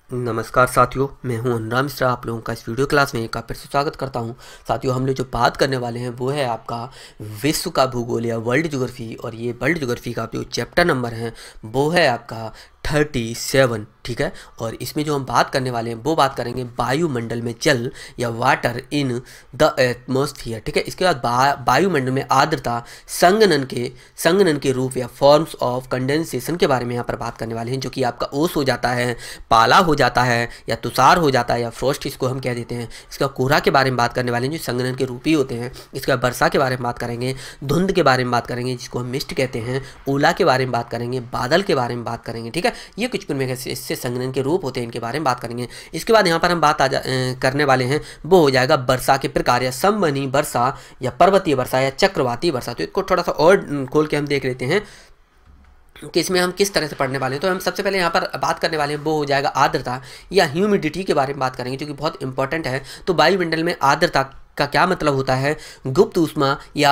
नमस्कार साथियों, मैं हूं अनुराग मिश्रा। आप लोगों का इस वीडियो क्लास में एक बार फिर से स्वागत करता हूं। साथियों, हम लोग जो बात करने वाले हैं वो है आपका विश्व का भूगोल या वर्ल्ड ज्योग्राफी। और ये वर्ल्ड ज्योग्राफी का जो चैप्टर नंबर है वो है आपका 37। ठीक है। और इसमें जो हम बात करने वाले हैं वो बात करेंगे वायुमंडल में जल या वाटर इन द एटमॉस्फेयर। ठीक है। इसके बाद वायुमंडल में आर्द्रता, संघनन के रूप या फॉर्म्स ऑफ कंडेंसेशन के बारे में यहाँ पर बात करने वाले हैं, जो कि आपका ओस हो जाता है, पाला हो जाता है, या तुषार हो जाता है, या फ्रोस्ट इसको हम कह देते हैं। इसका कोहरा के बारे में बात करने वाले हैं जो संघनन के रूपी होते हैं। इसका वर्षा के बारे में बात करेंगे, धुंध के बारे में बात करेंगे जिसको हम मिस्ट कहते हैं, ओला के बारे में बात करेंगे, बादल के बारे में बात करेंगे। ठीक है। ये कुछ इससे संघनन के रूप होते हैं, इनके बारे में बात करेंगे। इसके बाद यहाँ पर हम बात करने वाले हैं वो हो जाएगा वर्षा के प्रकार, या समवनी वर्षा, या पर्वतीय वर्षा, या चक्रवाती वर्षा। तो इसको थोड़ा सा और खोल के हम देख लेते हैं कि इसमें हम किस तरह से पढ़ने वाले हैं। तो हम सबसे पहले यहाँ पर बात करने वाले हैं वो हो जाएगा आर्द्रता या ह्यूमिडिटी के बारे में बात करेंगे, जो कि बहुत इंपॉर्टेंट है। तो वायुमंडल में आर्द्रता का क्या मतलब होता है, गुप्त ऊष्मा या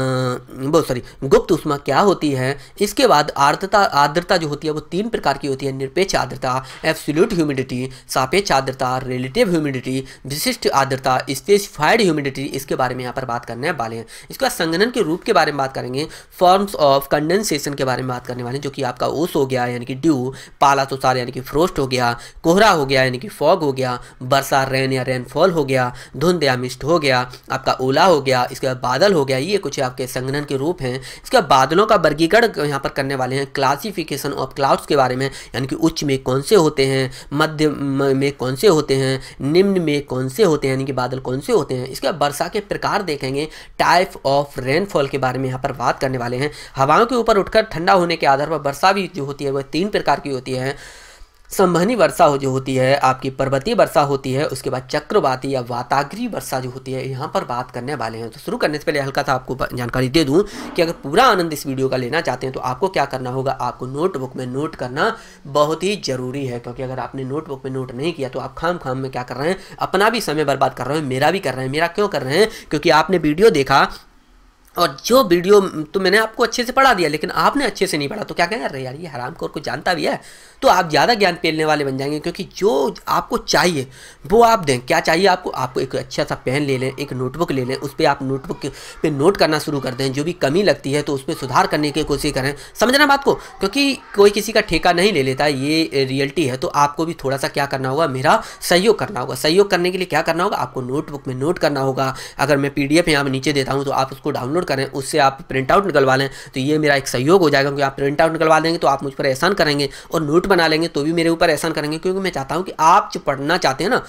गुप्त ऊष्मा क्या होती है। इसके बाद आर्द्रता जो होती है वो 3 प्रकार की होती है: निरपेक्ष आर्द्रता, एब्सोल्यूट ह्यूमिडिटी, सापेक्ष आर्द्रता, रिलेटिव ह्यूमिडिटी, विशिष्ट आर्द्रता, स्पेसिफाइड ह्यूमिडिटी। इसके बारे में यहाँ पर बात करने वाले हैं। इसके बाद संघनन के रूप के बारे में बात करेंगे, फॉर्म्स ऑफ कंडेंसेशन के बारे में बात करने वाले हैं, जो कि आपका ओस हो गया यानी कि ड्यू, पाला तुषार यानी कि फ्रोस्ट हो गया, कोहरा हो गया यानी कि फॉग हो गया, वर्षा रेन या रेनफॉल हो गया, धुंध या मिस्ट हो गया, आपका ओला हो गया, इसके बाद बादल हो गया। ये कुछ आपके संघनन के रूप हैं। इसके बाद बादलों का वर्गीकरण यहाँ पर करने वाले हैं, क्लासिफिकेशन ऑफ क्लाउड्स के बारे में, यानी कि उच्च में कौन से होते हैं, मध्य में कौन से होते हैं, निम्न में कौन से होते हैं, यानी कि बादल कौन से होते हैं। इसके बाद वर्षा के प्रकार देखेंगे, टाइप ऑफ रेनफॉल के बारे में यहाँ पर बात करने वाले हैं। हवाओं के ऊपर उठकर ठंडा होने के आधार पर वर्षा भी जो होती है वह 3 प्रकार की होती है। संवहनी वर्षा जो होती है, आपकी पर्वतीय वर्षा होती है, उसके बाद चक्रवाती या वाताग्रीय वर्षा जो होती है, यहाँ पर बात करने वाले हैं। तो शुरू करने से पहले हल्का सा आपको जानकारी दे दूं कि अगर पूरा आनंद इस वीडियो का लेना चाहते हैं तो आपको क्या करना होगा, आपको नोटबुक में नोट करना बहुत ही जरूरी है। क्योंकि अगर आपने नोटबुक में नोट नहीं किया तो आप खाम में क्या कर रहे हैं, अपना भी समय बर्बाद कर रहे हैं, मेरा भी कर रहे हैं। मेरा क्यों कर रहे हैं? क्योंकि आपने वीडियो देखा और जो वीडियो तो मैंने आपको अच्छे से पढ़ा दिया, लेकिन आपने अच्छे से नहीं पढ़ा, तो क्या कहें, अरे यार ये हरामखोर को जानता भी है। तो आप ज़्यादा ज्ञान पेलने वाले बन जाएंगे। क्योंकि जो आपको चाहिए वो आप दें। क्या चाहिए आपको एक अच्छा सा पेन ले लें, एक नोटबुक ले लें, उस पर आप नोटबुक पे नोट करना शुरू कर दें। जो भी कमी लगती है तो उस पर सुधार करने की कोशिश करें। समझना बात को, क्योंकि कोई किसी का ठेका नहीं ले लेता, ये रियलिटी है। तो आपको भी थोड़ा सा क्या करना होगा, मेरा सहयोग करना होगा। सहयोग करने के लिए क्या करना होगा, आपको नोटबुक में नोट करना होगा। अगर मैं PDF यहाँ नीचे देता हूँ तो आप उसको डाउनलोड करें, उससे आप प्रिंट आउट निकलवा लें, तो ये मेरा एक सहयोग हो जाएगा। क्योंकि आप प्रिंट आउट निकलवा देंगे तो आप मुझ पर एहसान करेंगे, और नोट बना लेंगे तो भी मेरे ऊपर एहसान करेंगे। क्योंकि मैं चाहता हूं कि आप जो पढ़ना चाहते हैं ना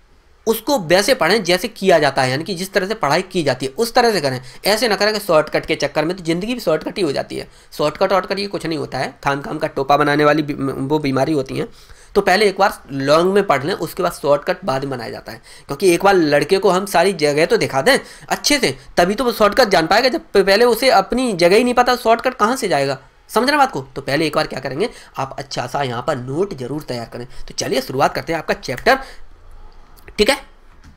उसको वैसे पढ़ें जैसे किया जाता है, यानी कि जिस तरह से पढ़ाई की जाती है उस तरह से करें। ऐसे ना करें कि शॉर्टकट के चक्कर में, तो ज़िंदगी भी शॉर्टकट ही हो जाती है। शॉर्टकट ये कुछ नहीं होता है, खाम का टोपा बनाने वाली वो बीमारी होती है। तो पहले एक बार लॉन्ग में पढ़ लें, उसके बाद शॉर्टकट बाद में बनाया जाता है। क्योंकि एक बार लड़के को हम सारी जगह तो दिखा दें अच्छे से, तभी तो वो शॉर्टकट जान पाएगा। जब पहले उसे अपनी जगह ही नहीं पता, शॉर्टकट कहाँ से जाएगा? समझना बात को। तो पहले एक बार क्या करेंगे, आप अच्छा सा यहाँ पर नोट जरूर तैयार करें। तो चलिए शुरुआत करते हैं आपका चैप्टर। ठीक है,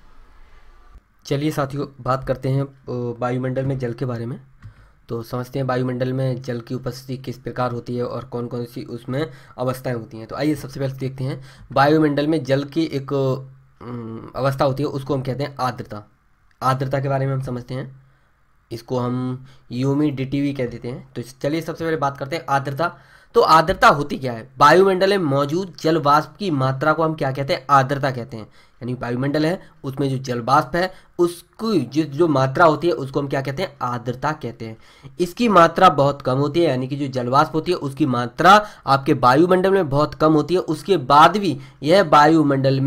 चलिए साथियों बात करते हैं वायुमंडल में जल के बारे में। तो समझते हैं वायुमंडल में जल की उपस्थिति किस प्रकार होती है और कौन कौन सी उसमें अवस्थाएं होती हैं। तो आइए सबसे पहले देखते हैं वायुमंडल में जल की एक अवस्था होती है, उसको हम कहते हैं आर्द्रता। आर्द्रता के बारे में हम समझते हैं, इसको हम ह्यूमिडिटी भी कह देते हैं। तो चलिए सबसे पहले बात करते हैं आर्द्रता। तो आर्द्रता होती क्या है? वायुमंडल में मौजूद जल वाष्प की मात्रा को हम क्या कहते हैं, आर्द्रता कहते हैं। यानी वायुमंडल है उसमें जो जल वाष्प है उसकी जो मात्रा होती है उसको हम क्या कहते हैं, आर्द्रता कहते हैं। इसकी मात्रा बहुत कम होती है, यानी कि जो जल वाष्प होती है उसकी मात्रा आपके वायुमंडल में बहुत कम होती है। उसके बाद भी यह वायुमंडल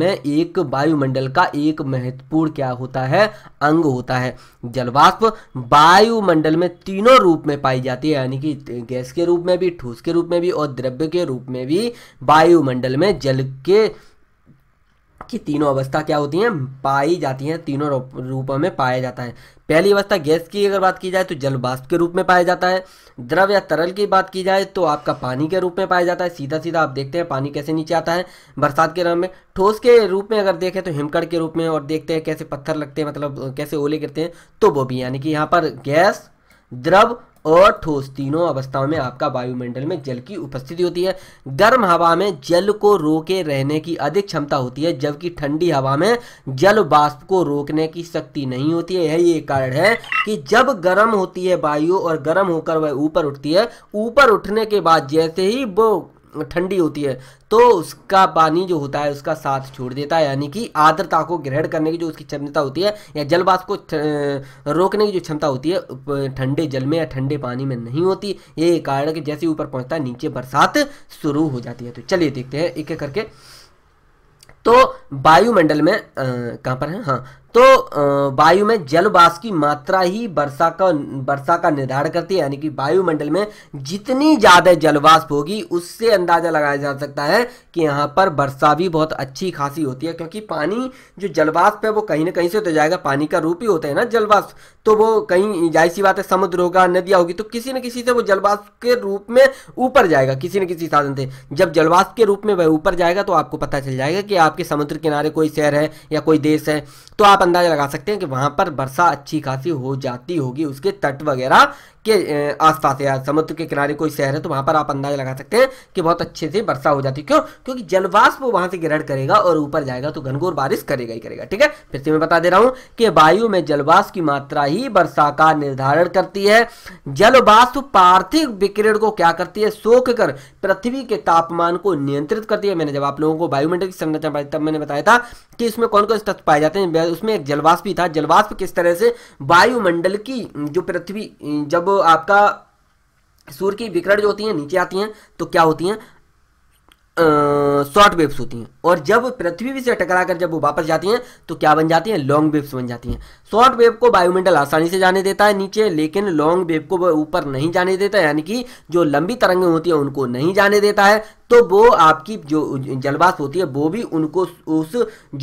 का एक महत्वपूर्ण क्या होता है, अंग होता है। जल वाष्प वायुमंडल में तीनों रूप में पाई जाती है, यानी कि गैस के रूप में भी, ठोस के रूप में भी और द्रव्य के रूप में भी वायुमंडल में जल की तीनों अवस्था क्या होती हैं, पाई जाती हैं। तीनों रूपों में पाया जाता है। पहली अवस्था गैस की अगर बात की जाए तो जल वाष्प के रूप में पाया जाता है। द्रव या तरल की बात की जाए तो आपका पानी के रूप में पाया जाता है। सीधा सीधा आप देखते हैं पानी कैसे नीचे आता है बरसात के रंग में। ठोस के रूप में अगर देखें तो हिमकड़ के रूप में, और देखते हैं कैसे पत्थर लगते हैं, मतलब कैसे ओले गिरते हैं, तो वो भी, यानी कि यहाँ पर गैस, द्रव और ठोस तीनों अवस्थाओं में आपका वायुमंडल में जल की उपस्थिति होती है। गर्म हवा में जल को रोके रहने की अधिक क्षमता होती है, जबकि ठंडी हवा में जल वाष्प को रोकने की शक्ति नहीं होती है। यही एक कारण है कि जब गर्म होती है वायु और गर्म होकर वह ऊपर उठती है, ऊपर उठने के बाद जैसे ही वो ठंडी होती है तो उसका पानी जो होता है उसका साथ छोड़ देता है, यानी कि आर्द्रता को ग्रहण करने की जो उसकी क्षमता होती है या जल वाष्प को रोकने की जो क्षमता होती है ठंडे जल में या ठंडे पानी में नहीं होती। ये कारण है कि जैसे ऊपर पहुंचता है नीचे बरसात शुरू हो जाती है। तो चलिए देखते हैं एक एक करके। तो वायुमंडल में कहाँ पर है, हाँ, तो वायु में जल वाष्प की मात्रा ही वर्षा का निर्धारण करती है, यानी कि वायुमंडल में जितनी ज़्यादा जल वाष्प होगी उससे अंदाज़ा लगाया जा सकता है कि यहाँ पर वर्षा भी बहुत अच्छी खासी होती है, क्योंकि पानी जो जल वाष्प है वो कहीं ना कहीं से तो जाएगा, पानी का रूप ही होता है ना जल वाष्प, तो वो कहीं जाहिर सी बात है समुद्र होगा, नदियाँ होगी, तो किसी न किसी से वो जल वाष्प के रूप में ऊपर जाएगा, किसी न किसी साधन से। जब जल वाष्प के रूप में वह ऊपर जाएगा तो आपको पता चल जाएगा कि आपके समुद्र किनारे कोई शहर है या कोई देश है, तो आप अंदाजा लगा सकते हैं कि वहां पर वर्षा अच्छी खासी हो जाती होगी उसके तट वगैरह के आसपास, या समुद्र के किनारे कोई शहर है तो वहां पर आप अंदाजा लगा सकते हैं कि बहुत अच्छे से वर्षा हो जाती है। क्यों? क्योंकि जलवाष्प वहां से ग्रहण करेगा और ऊपर जाएगा तो घनघोर बारिश करेगा ही करेगा। ठीक है, फिर से मैं बता दे रहा हूं कि वायु में जलवाष्प की मात्रा ही वर्षा का निर्धारण करती है। जलवाष्प पार्थिव विकिरण को क्या करती है? सोख कर पृथ्वी के तापमान को नियंत्रित करती है। मैंने जब आप लोगों को वायुमंडल की संरचना बताई तब मैंने बताया था कि इसमें कौन कौन से तत्व पाए जाते हैं, उसमें एक जलवाष्प भी था। जलवाष्प किस तरह से वायुमंडल की जो पृथ्वी, जब आपका सूर्य की विकिरण जो होती हैं नीचे आती हैं तो क्या होती हैं? शॉर्ट वेव्स होती हैं, और जब पृथ्वी से टकराकर जब वो वापस जाती हैं तो क्या बन जाती हैं? लॉन्ग वेव्स बन जाती हैं। शॉर्ट वेव को वायुमंडल आसानी से जाने देता है नीचे, लेकिन लॉन्ग वेव को वो ऊपर नहीं जाने देता है, यानी कि जो लंबी तरंगें होती हैं उनको नहीं जाने देता है। तो वो आपकी जो जलवाष्प होती है वो भी उनको उस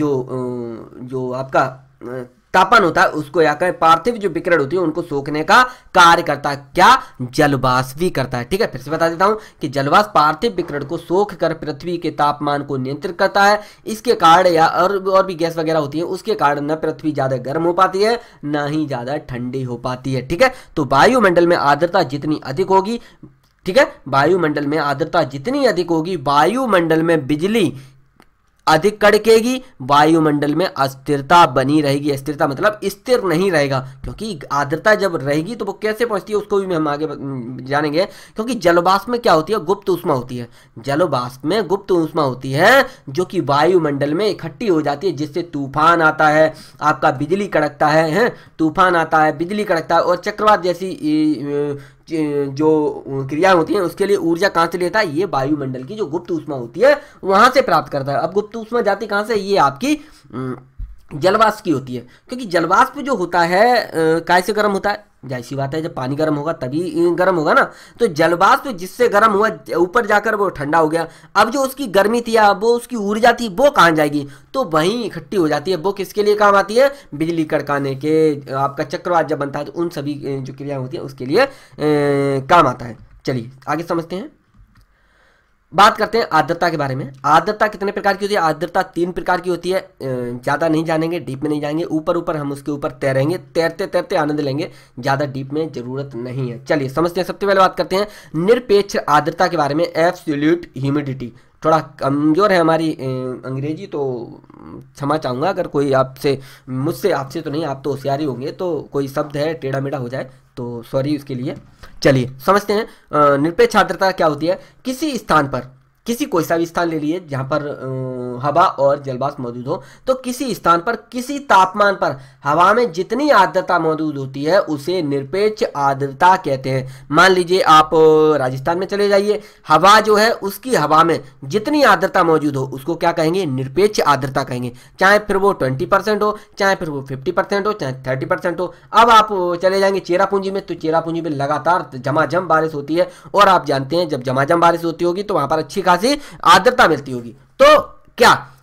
जो आपका तापमान होता है उसको या कहें पार्थिव जो विकिरण होती है उनको सोखने का कार्य करता है। क्या? जलवाष्प भी करता है। ठीक है, फिर से बता देता हूं कि जलवाष्प पार्थिव विकिरण को सोख कर पृथ्वी के तापमान को नियंत्रित करता है। इसके कारण या और भी गैस वगैरह होती है, उसके कारण न पृथ्वी ज्यादा गर्म हो पाती है न ही ज्यादा ठंडी हो पाती है। ठीक है, तो वायुमंडल में आर्द्रता जितनी अधिक होगी, ठीक है, वायुमंडल में आर्द्रता जितनी अधिक होगी, वायुमंडल में बिजली अधिक कड़केगी, वायुमंडल में अस्थिरता बनी रहेगी। अस्थिरता मतलब स्थिर नहीं रहेगा, क्योंकि आर्द्रता जब रहेगी तो वो कैसे पहुंचती है उसको भी हम आगे जानेंगे। क्योंकि जलवाष्प में क्या होती है? गुप्त ऊष्मा होती है। जलवाष्प में गुप्त ऊष्मा होती है जो कि वायुमंडल में इकट्ठी हो जाती है, जिससे तूफान आता है, आपका बिजली कड़कता है, तूफान आता है, बिजली कड़कता है, और चक्रवात जैसी जो क्रिया होती हैं उसके लिए ऊर्जा कहां से लेता है? ये वायुमंडल की जो गुप्त ऊष्मा होती है वहां से प्राप्त करता है। अब गुप्त ऊष्मा जाती कहां से? ये आपकी जलवाष्प की होती है, क्योंकि जलवाष्प जो होता है कैसे गर्म होता है? जाहिर सी बात है जब पानी गर्म होगा तभी गर्म होगा ना। तो जलवाष्प जिससे गर्म हुआ ऊपर जाकर वो ठंडा हो गया, अब जो उसकी गर्मी थी या वो उसकी ऊर्जा थी वो कहाँ जाएगी? तो वहीं इकट्ठी हो जाती है। वो किसके लिए काम आती है? बिजली कड़काने के, आपका चक्रवात जब बनता है तो उन सभी जो क्रिया होती है उसके लिए काम आता है। चलिए आगे समझते हैं, बात करते हैं आर्द्रता के बारे में। आर्द्रता कितने प्रकार की होती है? आर्द्रता 3 प्रकार की होती है। ज़्यादा नहीं जानेंगे, डीप में नहीं जाएंगे, ऊपर ऊपर हम उसके ऊपर तैरेंगे, तैरते तैरते आनंद लेंगे, ज़्यादा डीप में जरूरत नहीं है। चलिए समझते हैं। सबसे पहले बात करते हैं निरपेक्ष आर्द्रता के बारे में, एब्सोल्यूट ह्यूमिडिटी। थोड़ा कमज़ोर है हमारी अंग्रेजी, तो क्षमा चाहूँगा अगर कोई आपसे, मुझसे आपसे तो नहीं, आप तो होशियारी होंगे, तो कोई शब्द है टेढ़ा मेढ़ा हो जाए तो सॉरी उसके लिए। चलिए समझते हैं निरपेक्ष आर्द्रता क्या होती है। किसी स्थान पर, किसी कोई सा भी स्थान ले लिए जहाँ पर हवा और जलवाष्प मौजूद हो, तो किसी स्थान पर किसी तापमान पर हवा में जितनी आर्द्रता मौजूद होती है उसे निरपेक्ष आर्द्रता कहते हैं। मान लीजिए आप राजस्थान में चले जाइए, हवा जो है उसकी हवा में जितनी आर्द्रता मौजूद हो उसको क्या कहेंगे? निरपेक्ष आर्द्रता कहेंगे। चाहे फिर वो 20% हो, चाहे फिर वो 50% हो, चाहे 30% हो। अब आप चले जाएंगे चेरापूंजी में, तो चेरापूंजी में लगातार झमाझम बारिश होती है, और आप जानते हैं जब झमाझम बारिश होती होगी तो वहां पर अच्छी खासी आर्द्रता मिलती होगी। तो क्या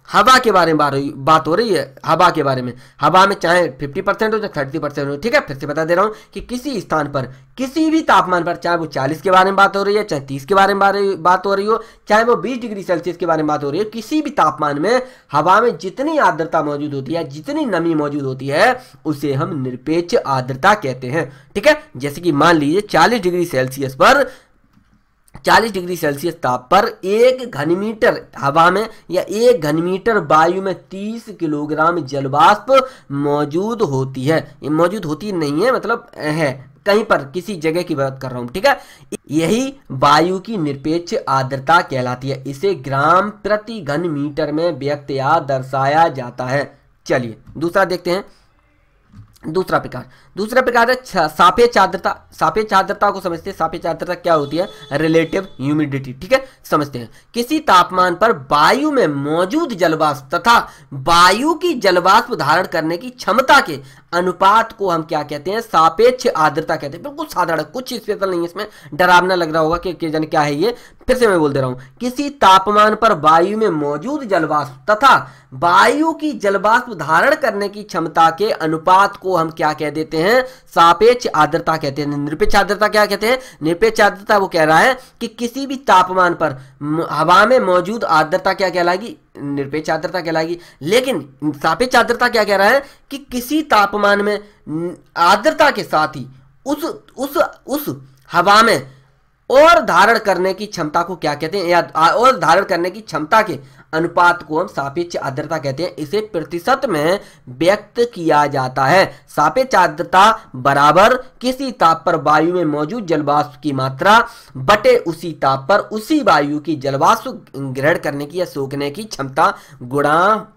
हवा के बारे में बात हो रही है, हवा के बारे में। हवा में चाहे 50% हो चाहे 30% हो, ठीक है। फिर से बता दे रहा हूँ कि किसी स्थान पर किसी भी तापमान पर, चाहे वो 40 के बारे में बात हो रही है, चाहे 30 के बारे में बात हो रही हो, चाहे वो 20 डिग्री सेल्सियस के बारे में बात हो रही है, किसी भी तापमान में हवा में जितनी आर्द्रता मौजूद होती है, जितनी नमी मौजूद होती है, उसे हम निरपेक्ष आर्द्रता कहते हैं, ठीक है। जैसे कि मान लीजिए 40 डिग्री सेल्सियस पर, 40 डिग्री सेल्सियस ताप पर 1 घनमीटर हवा में या 1 घनमीटर वायु में 30 किलोग्राम जलवाष्प मौजूद होती है। ये मौजूद होती नहीं है, मतलब है, कहीं पर किसी जगह की बात कर रहा हूं, ठीक है। यही वायु की निरपेक्ष आर्द्रता कहलाती है। इसे ग्राम प्रति घन मीटर में व्यक्त या दर्शाया जाता है। चलिए दूसरा देखते हैं। दूसरा प्रकार है सापेक्ष आर्द्रता। सापेक्ष आर्द्रता को समझते हैं। सापेक्ष आर्द्रता क्या होती है? रिलेटिव ह्यूमिडिटी, ठीक है, समझते हैं। किसी तापमान पर वायु में मौजूद जलवाष्प तथा वायु की जलवाष्प धारण करने की क्षमता के अनुपात को हम क्या कहते हैं? सापेक्ष आर्द्रता कहते हैं। बिल्कुल साधारण, कुछ स्पेशल नहीं है इसमें, डरावना लग रहा होगा कि जाने क्या है ये। फिर से मैं बोल दे रहा हूं, किसी तापमान पर वायु में मौजूद जलवाष्प तथा वायु की जलवाष्प धारण करने की क्षमता के अनुपात को हम क्या कह देते हैं? सापेक्ष आर्द्रता कहते हैं। निरपेक्ष आर्द्रता क्या कहते हैं? निरपेक्ष आर्द्रता वो कह रहा है कि किसी भी तापमान पर हवा में मौजूद आर्द्रता क्या कहलाएगी? निरपेक्ष आर्द्रता कहलाएगी। लेकिन सापेक्ष आर्द्रता क्या कह रहा है कि किसी तापमान में आर्द्रता के साथ ही उस हवा में और धारण करने की क्षमता को क्या कहते हैं? या और धारण करने की क्षमता के अनुपात को हम सापेक्ष आर्द्रता कहते हैं। इसे प्रतिशत में व्यक्त किया जाता है। सापेक्ष आर्द्रता बराबर किसी ताप पर वायु में मौजूद जलवाष्प की मात्रा बटे उसी ताप पर उसी वायु की जलवाष्प ग्रहण करने की या सोखने की क्षमता गुणा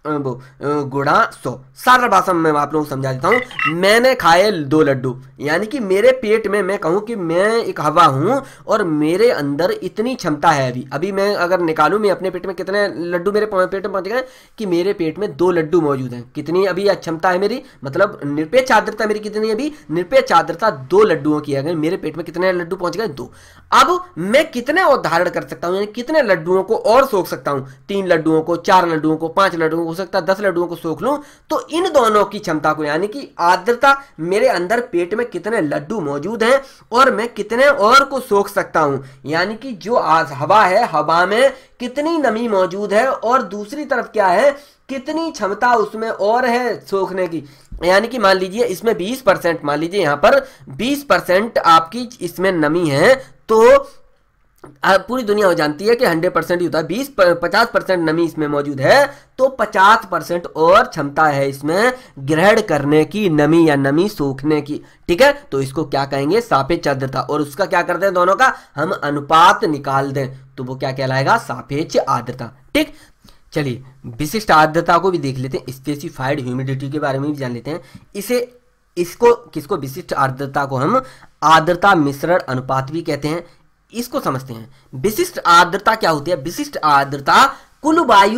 100। सारा भाषा में मैं आप लोगों को समझा देता हूं। मैंने खाए 2 लड्डू, यानी कि मेरे पेट में, मैं कहूं कि मैं एक हवा हूं और मेरे अंदर इतनी क्षमता है। अभी मैं अगर निकालूं, मैं अपने पेट में कितने लड्डू मेरे पेट में पहुंच गए कि मेरे पेट में 2 लड्डू मौजूद हैं। कितनी अभी क्षमता है मेरी, मतलब निरपेक्ष आर्द्रता मेरी कितनी है? अभी निरपेक्ष आर्द्रता 2 लड्डुओं की है। मेरे पेट में कितने लड्डू पहुंच गए? 2। अब मैं कितने और धारण कर सकता हूं, यानी कितने लड्डुओं को और सोख सकता हूं? 3 लड्डुओं को, 4 लड्डुओं को, 5 लड्डुओं को, हो सकता है 10 लड्डुओं को सोख लूं। तो इन दोनों की क्षमता को, यानी कि आर्द्रता, मेरे अंदर पेट में कितने लड्डू मौजूद हैं और मैं कितने और को सोख सकता हूं, यानी कि जो आज हवा है, हवा में कितनी नमी मौजूद है और दूसरी तरफ क्या है, कितनी क्षमता उसमें और है सोखने की। यानी कि मान लीजिए इसमें 20%, मान लीजिए यहां पर 20% आपकी इसमें नमी है, तो पूरी दुनिया हो जानती है कि 100% ही होता है। 50% नमी इसमें मौजूद है, तो 50% और क्षमता है इसमें ग्रहण करने की, नमी या नमी सोखने की, ठीक है। तो इसको क्या कहेंगे? सापेक्ष आर्द्रता। और उसका क्या करते हैं, दोनों का हम अनुपात निकाल दें, तो वो क्या कहलाएगा? सापेक्ष आर्द्रता, ठीक। चलिए विशिष्ट आर्द्रता को भी देख लेते हैं। स्पेसिफाइड ह्यूमिडिटी के बारे में भी जान लेते हैं। किसको विशिष्ट आर्द्रता को हम आर्द्रता मिश्रण अनुपात भी कहते हैं। इसको समझते हैं। विशिष्ट आर्द्रता क्या होती है? विशिष्ट आर्द्रता कुल वायु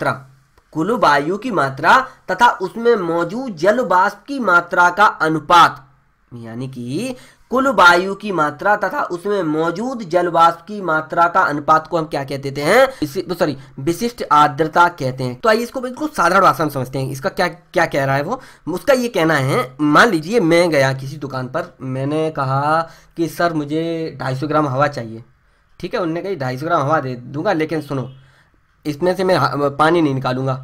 की मात्रा तथा उसमें मौजूद जल वाष्प की मात्रा का अनुपात, यानी कि कुल वायु की मात्रा तथा उसमें मौजूद जल वाष्प की मात्रा का अनुपात को हम क्या कहते हैं? विशिष्ट आर्द्रता कहते हैं। तो आइए इसको बिल्कुल साधारण भाषा में समझते हैं। इसका क्या कह रहा है वो? उसका ये कहना है, मान लीजिए मैं गया किसी दुकान पर, मैंने कहा कि सर मुझे 250 ग्राम हवा चाहिए, ठीक है। उन्होंने कहा 250 ग्राम हवा दे दूंगा, लेकिन सुनो, इसमें से मैं पानी नहीं निकालूंगा,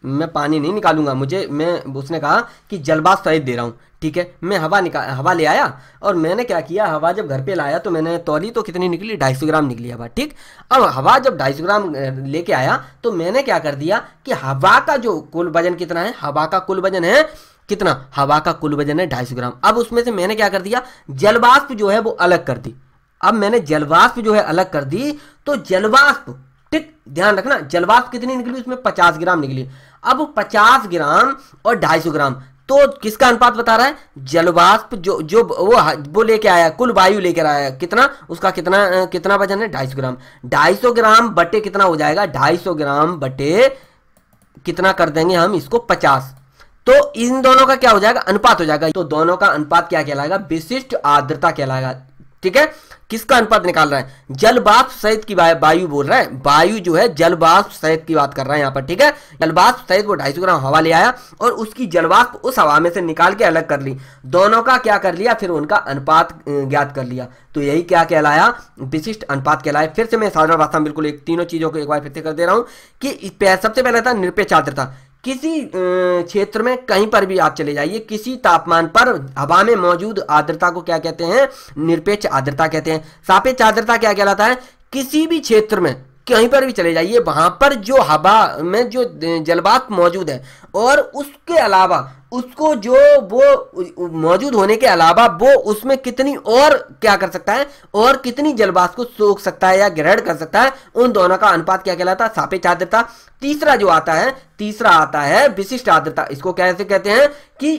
उसने कहा कि जलवाष्प सहित दे रहा हूँ, ठीक है। मैं हवा ले आया और मैंने क्या किया, हवा जब घर पे लाया तो मैंने तौली, तो कितनी निकली? 250 ग्राम निकली हवा, ठीक। अब हवा जब 250 ग्राम लेके आया तो मैंने क्या कर दिया कि हवा का जो कुल वजन कितना है, हवा का कुल वजन है कितना? हवा का कुल वजन है 250 ग्राम। अब उसमें से मैंने क्या कर दिया, जलवाष्प जो है वो अलग कर दी। अब मैंने जलवाष्प जो है अलग कर दी, तो जलवाष्प, ठीक, ध्यान रखना, जलवाष्प कितनी निकली? उसमें 50 ग्राम निकली। अब 50 ग्राम और 250 ग्राम, तो किसका अनुपात बता रहा है? जलवाष्प जो वो लेके आया, कुल वायु लेकर आया, कितना? उसका कितना वजन है? 250 ग्राम। 250 ग्राम बटे कितना हो जाएगा? 250 ग्राम बटे कितना कर देंगे हम इसको? 50। तो इन दोनों का क्या हो जाएगा? अनुपात हो जाएगा। तो दोनों का अनुपात क्या कहलाएगा? विशिष्ट आर्द्रता कहलाएगा। ठीक है, किसका अनुपात निकाल रहा है, जल वाष्प सहित की वायु बोल रहा है, वायु जो है जल वाष्प सहित की बात कर रहा है यहाँ पर, ठीक है। जल वाष्प सहित वो 250 ग्राम हवा ले आया और उसकी जल वाष्प उस हवा में से निकाल के अलग कर ली, दोनों का क्या कर लिया, फिर उनका अनुपात ज्ञात कर लिया, तो यही क्या कहलाया, विशिष्ट अनुपात कहलाया। फिर से मैं साधारण भाषा में बिल्कुल एक तीनों चीजों को एक बार फिर से कर दे रहा हूं कि सबसे पहले था निरपेक्ष आर्द्रता। किसी क्षेत्र में कहीं पर भी आप चले जाइए, किसी तापमान पर हवा में मौजूद आर्द्रता को क्या कहते हैं, निरपेक्ष आर्द्रता कहते हैं। सापेक्ष आर्द्रता क्या कहलाता है, किसी भी क्षेत्र में कहीं पर भी चले जाइए, वहां पर जो हवा में जो जलवाष्प मौजूद है और उसके अलावा उसको जो वो मौजूद होने के अलावा वो उसमें कितनी और क्या कर सकता है, और कितनी जलवाष्प को सोख सकता है या ग्रहण कर सकता है, उन दोनों का अनुपात क्या कहलाता है, सापेक्ष आर्द्रता। तीसरा आता है विशिष्ट आर्द्रता। इसको कैसे कहते हैं कि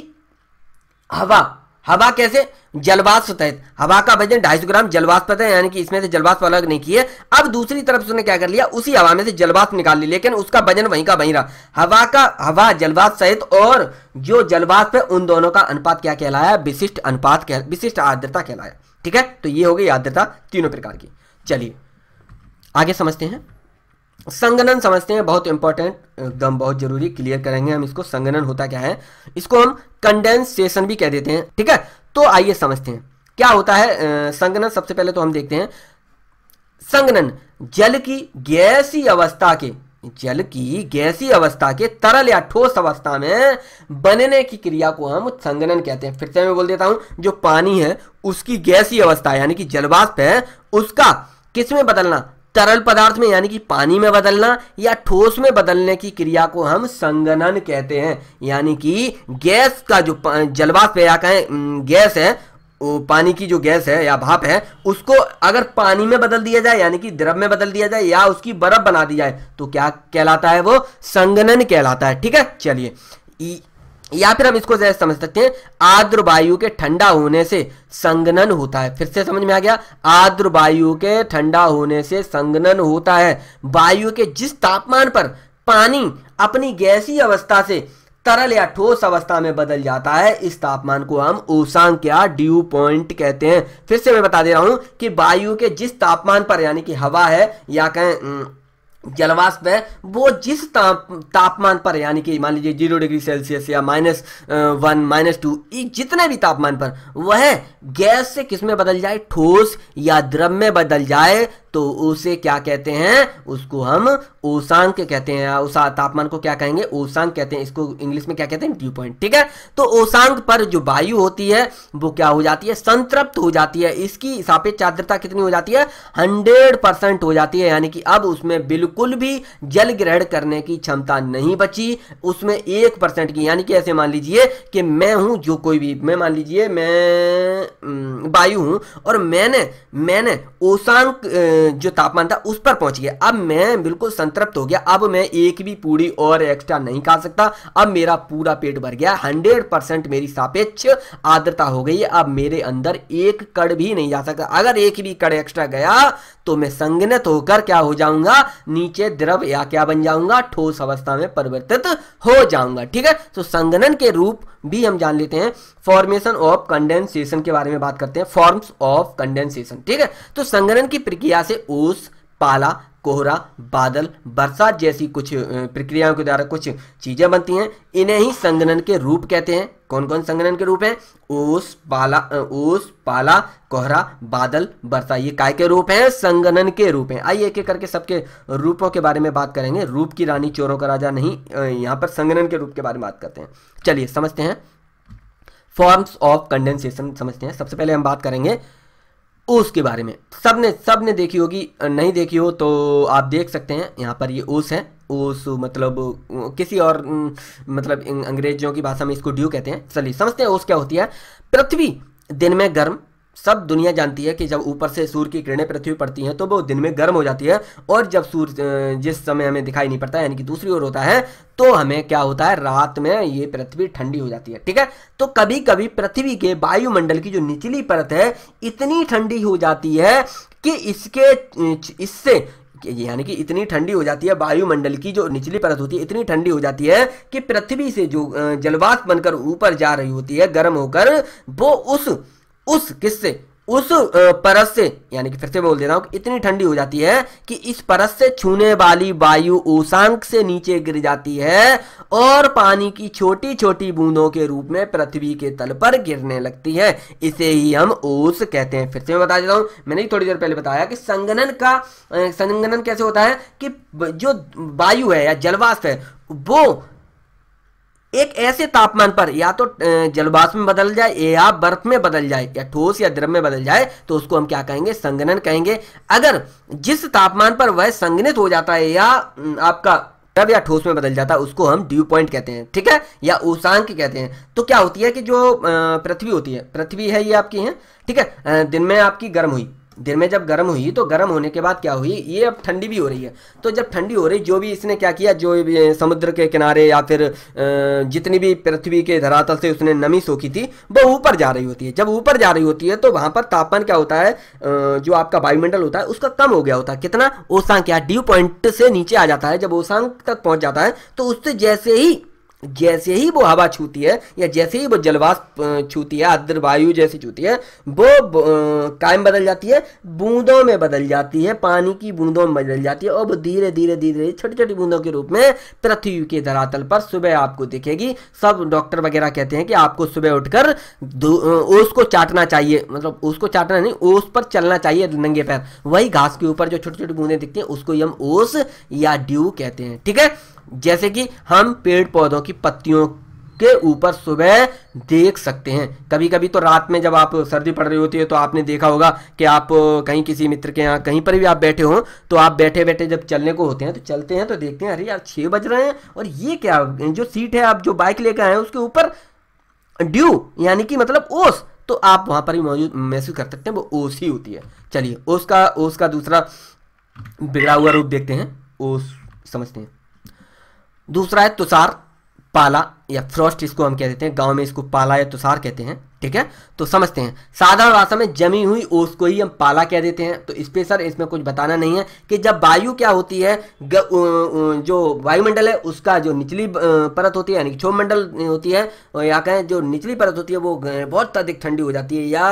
हवा कैसे, जलवाष्प सहित, हवा का वजन 250 ग्राम जलवाष्प है, यानी कि इसमें से जलवाष्प अलग नहीं किए। अब दूसरी तरफ उसने क्या कर लिया, उसी हवा में से जलवाष्प निकाल ली, लेकिन उसका वजन वहीं का वहीं रहा। हवा जलवाष्प सहित और जो जलवाष्प है उन दोनों का अनुपात क्या कहलाया, विशिष्ट अनुपात, विशिष्ट आर्द्रता कहलाया, ठीक है। तो ये हो गई आर्द्रता तीनों प्रकार की। चलिए आगे समझते हैं, संगणन समझते हैं, बहुत इंपॉर्टेंट, एकदम बहुत जरूरी, क्लियर करेंगे हम इसको। संगणन होता क्या है, इसको हम कंडेंसेशन भी कह देते हैं, ठीक है। तो आइए समझते हैं क्या होता है संगणन। सबसे पहले तो हम देखते हैं संगणन जल की गैसीय अवस्था के तरल या ठोस अवस्था में बनने की क्रिया को हम संगणन कहते हैं। फिर से मैं बोल देता हूं, जो पानी है उसकी गैसीय अवस्था यानी कि जलवाष्प है, उसका किस में बदलना, तरल पदार्थ में यानी कि पानी में बदलना या ठोस में बदलने की क्रिया को हम संगणन कहते हैं। यानी कि गैस का जो जलवाष्प है या कहें गैस है, पानी की जो गैस है या भाप है, उसको अगर पानी में बदल दिया जाए यानी कि द्रव में बदल दिया जाए या उसकी बर्फ बना दी जाए तो क्या कहलाता है, वो संगणन कहलाता है, ठीक है। चलिए, या फिर हम इसको जैसे समझ सकते हैं, आर्द्र वायु के ठंडा होने से संगणन होता है। फिर से समझ में आ गया, आर्द्र वायु के ठंडा होने से संगणन होता है। वायु के जिस तापमान पर पानी अपनी गैसीय अवस्था से तरल या ठोस अवस्था में बदल जाता है, इस तापमान को हम उष्मांक या ड्यू पॉइंट कहते हैं। फिर से मैं बता दे रहा हूं कि वायु के जिस तापमान पर यानी कि हवा है या कहें जलवाष्प है, वो जिस तापमान पर यानी कि मान लीजिए 0 डिग्री सेल्सियस या -1 -2 जितने भी तापमान पर वह गैस से किस में बदल जाए, ठोस या द्रव में बदल जाए, तो उसे क्या कहते हैं, उसको हम उष्मांक कहते हैं। उस तापमान को क्या कहेंगे, उष्मांक कहते हैं। इसको इंग्लिश में क्या कहते हैं, ड्यू पॉइंट, ठीक है। तो उष्मांक पर जो वायु होती है वो क्या हो जाती है, संतृप्त हो जाती है। इसकी सापेक्ष आर्द्रता कितनी हो जाती है, 100% हो जाती है। यानी कि अब उसमें बिल्कुल भी जल ग्रहण करने की क्षमता नहीं बची, उसमें 1% की। यानी कि ऐसे मान लीजिए कि मैं हूं, जो कोई भी, मैं मान लीजिए मैं वायु हूं और मैंने उष्मांक जो तापमान था उस पर पहुंच गया। अब मैं बिल्कुल संतृप्त हो गया, अब मैं एक भी पूरी और एक्स्ट्रा नहीं खा सकता, अब मेरा पूरा पेट भर गया, 100% मेरी सापेक्ष आर्द्रता हो गई है। अब मेरे अंदर एक कण भी नहीं जा सकता। अगर एक भी कण एक्स्ट्रा गया तो मैं संघनित होकर क्या हो जाऊंगा, नीचे द्रव या क्या बन जाऊंगा, ठोस अवस्था में परिवर्तित हो जाऊंगा, ठीक है। तो संघनन के रूप भी हम जान लेते हैं। फॉर्मेशन ऑफ कंडेंसेशन के बारे में बात करते हैं, फॉर्म्स ऑफ कंडेंसेशन, ठीक है। तो संघनन की प्रक्रिया से ओस, पाला, कोहरा, बादल, बरसात जैसी कुछ प्रक्रियाओं के द्वारा कुछ चीजें बनती हैं। इन्हें ही संघनन के रूप कहते हैं। कौन कौन संघनन के रूप हैं, ओस, पाला, कोहरा, बादल, बरसात, ये काय के रूप हैं, संघनन के रूप हैं। आइए एक एक करके सबके रूपों के बारे में बात करेंगे। रूप की रानी चोरों का राजा नहीं, यहाँ पर संघनन के रूप के बारे में बात करते हैं। चलिए समझते हैं, फॉर्म्स ऑफ कंडेंसेशन समझते हैं। सबसे पहले हम बात करेंगे ओस के बारे में। सबने देखी होगी, नहीं देखी हो तो आप देख सकते हैं। यहाँ पर ये ओस है। ओस मतलब किसी और मतलब अंग्रेजों की भाषा में इसको ड्यू कहते हैं। चलिए समझते हैं ओस क्या होती है। पृथ्वी दिन में गर्म, सब दुनिया जानती है कि जब ऊपर से सूर्य की किरणें पृथ्वी पड़ती हैं तो वो दिन में गर्म हो जाती है, और जब सूर्य जिस समय हमें दिखाई नहीं पड़ता यानी कि दूसरी ओर होता है तो हमें क्या होता है, रात में ये पृथ्वी ठंडी हो जाती है, ठीक है। तो कभी कभी पृथ्वी के वायुमंडल की जो निचली परत है इतनी ठंडी हो जाती है कि इससे यानी कि इतनी ठंडी हो जाती है, वायुमंडल की जो निचली परत होती है इतनी ठंडी हो जाती है कि पृथ्वी से जो जलवाष्प बनकर ऊपर जा रही होती है गर्म होकर, वो उस किससे, उस परत से, यानी कि फिर से बोल देता हूं कि इतनी ठंडी हो जाती है कि इस परत से छूने वाली वायु ओसांक से नीचे गिर जाती है और पानी की छोटी छोटी बूंदों के रूप में पृथ्वी के तल पर गिरने लगती है। इसे ही हम ओस कहते हैं। फिर से मैं बता देता हूं, मैंने थोड़ी देर पहले बताया कि संघनन कैसे होता है कि जो वायु है या जलवाष्प है वो एक ऐसे तापमान पर या तो जलवाष्प में बदल जाए या बर्फ में बदल जाए या ठोस या द्रव में बदल जाए तो उसको हम क्या कहेंगे, संघनन कहेंगे। अगर जिस तापमान पर वह संघनित हो जाता है या आपका द्रव या ठोस में बदल जाता है उसको हम ड्यू पॉइंट कहते हैं, ठीक है, या ओसांक कहते हैं। तो क्या होती है कि जो पृथ्वी होती है, पृथ्वी है ये आपकी है, ठीक है, दिन में आपकी गर्म हुई, दिन में जब गर्म हुई तो गर्म होने के बाद क्या हुई, ये अब ठंडी भी हो रही है। तो जब ठंडी हो रही, जो भी इसने क्या किया, जो भी समुद्र के किनारे या फिर जितनी भी पृथ्वी के धरातल से उसने नमी सोखी थी वो ऊपर जा रही होती है। जब ऊपर जा रही होती है तो वहां पर तापमान क्या होता है, जो आपका वायुमंडल होता है उसका कम हो गया होता है। कितना, ओसांक या ड्यू पॉइंट से नीचे आ जाता है। जब ओसांक तक पहुंच जाता है तो उससे जैसे ही वो हवा छूती है या जैसे ही वो जलवाष्प छूती है, आर्द्र वायु जैसे छूती है, वो कायम बदल जाती है, बूंदों में बदल जाती है, पानी की बूंदों में बदल जाती है और वो धीरे धीरे छोटी छोटी बूंदों के रूप में पृथ्वी के धरातल पर सुबह आपको दिखेगी। सब डॉक्टर वगैरह कहते हैं कि आपको सुबह उठकर ओस को चाटना चाहिए, मतलब उसको चाटना नहीं, ओस पर चलना चाहिए नंगे पैर। वही घास के ऊपर जो छोटी छोटी बूंदें दिखती हैं उसको हम ओस या ड्यू कहते हैं, ठीक है। जैसे कि हम पेड़ पौधों की पत्तियों के ऊपर सुबह देख सकते हैं। कभी कभी तो रात में जब आप सर्दी पड़ रही होती है तो आपने देखा होगा कि आप कहीं किसी मित्र के यहाँ कहीं पर भी आप बैठे हो तो आप बैठे बैठे जब चलने को होते हैं तो चलते हैं तो देखते हैं अरे यार 6 बज रहे हैं और ये क्या, जो सीट है आप जो बाइक लेकर आए हैं उसके ऊपर ड्यू यानी कि मतलब ओस, तो आप वहां पर ही मौजूद महसूस कर सकते हैं, वो ओस ही होती है। चलिए ओस का दूसरा बिगड़ा हुआ रूप देखते हैं, ओस समझते हैं। दूसरा है तुषार, पाला या फ्रॉस्ट, इसको हम कह देते हैं, गांव में इसको पाला या तुषार कहते हैं, ठीक है। तो समझते हैं, साधारण भाषा में जमी हुई ओस को ही हम पाला कह देते हैं। तो स्पेशल इसमें कुछ बताना नहीं है कि जब वायु क्या होती है, जो वायुमंडल है उसका जो निचली परत होती है यानी कि क्षोभमंडल होती है, या कहें जो निचली परत होती है वो बहुत अधिक ठंडी हो जाती है या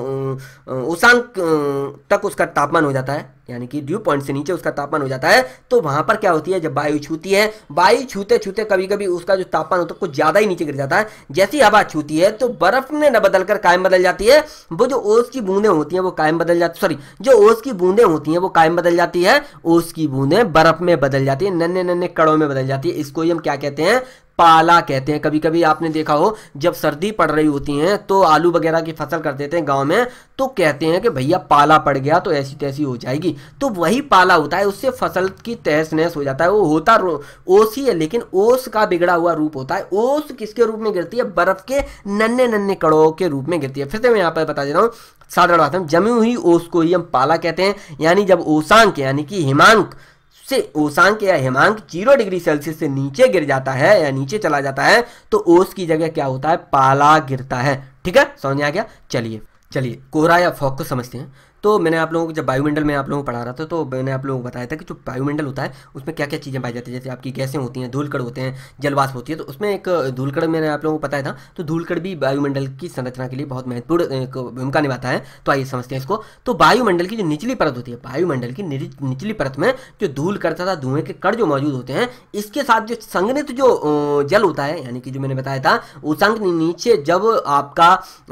उषांक तक उसका तापमान हो जाता है, यानी कि ड्यू पॉइंट से नीचे उसका तापमान हो जाता है। तो वहां पर क्या होती है, जब वायु छूती है, वायु छूते छूते कभी कभी उसका जो तापमान होता है कुछ ज्यादा ही नीचे गिर जाता है। जैसी हवा छूती है तो बर्फ में न बदलकर कायम बदल जाती है, वो जो ओस की बूंदें होती हैं वो कायम बदल जाती, सॉरी, जो ओस की बूंदें होती हैं वो कायम बदल जाती है, ओस की बूंदें बर्फ में बदल जाती है, नन्हे नन्हे कणों में बदल जाती है। इसको ही हम क्या कहते हैं, पाला कहते हैं। कभी कभी आपने देखा हो जब सर्दी पड़ रही होती है तो आलू वगैरह की फसल कर देते हैं गांव में, तो कहते हैं कि भैया पाला पड़ गया तो ऐसी तैसी हो जाएगी। तो वही पाला होता है, उससे फसल की तहस नहस हो जाता है। वो होता ओस ही है लेकिन ओस का बिगड़ा हुआ रूप होता है। ओस किसके रूप में गिरती है, बर्फ के नन्हे नन्हे कणों के रूप में गिरती है। फिर से मैं यहाँ पर बता दे रहा हूँ, साधारण भाषा में जमी हुई ओस को ही हम पाला कहते हैं। यानी जब ओसांक यानी कि हिमांक से ओसांक या हिमांक 0 डिग्री सेल्सियस से नीचे गिर जाता है या नीचे चला जाता है तो ओस की जगह क्या होता है, पाला गिरता है, ठीक है, समझ में आ गया। चलिए कोहरा या फॉग को समझते हैं। तो मैंने आप लोगों को जब वायुमंडल में आप लोगों को पढ़ा रहा था तो मैंने आप लोगों को बताया था कि जो वायुमंडल होता है उसमें क्या क्या चीज़ें पाई जाती है, जैसे आपकी गैसें होती हैं, धूलकण होते हैं, जलवाष्प होती है। तो उसमें एक धूलकण मैंने आप लोगों को बताया था, तो धूलकण भी वायुमंडल की संरचना के लिए बहुत महत्वपूर्ण भूमिका निभाता है। तो आइए समझते हैं इसको। तो वायुमंडल की जो निचली परत होती है, वायुमंडल की निचली परत में जो धूलकण तथा धुएं के कण जो मौजूद होते हैं, इसके साथ जो संघनित जो जल होता है, यानी कि जो मैंने बताया था उषांक नीचे, जब आपका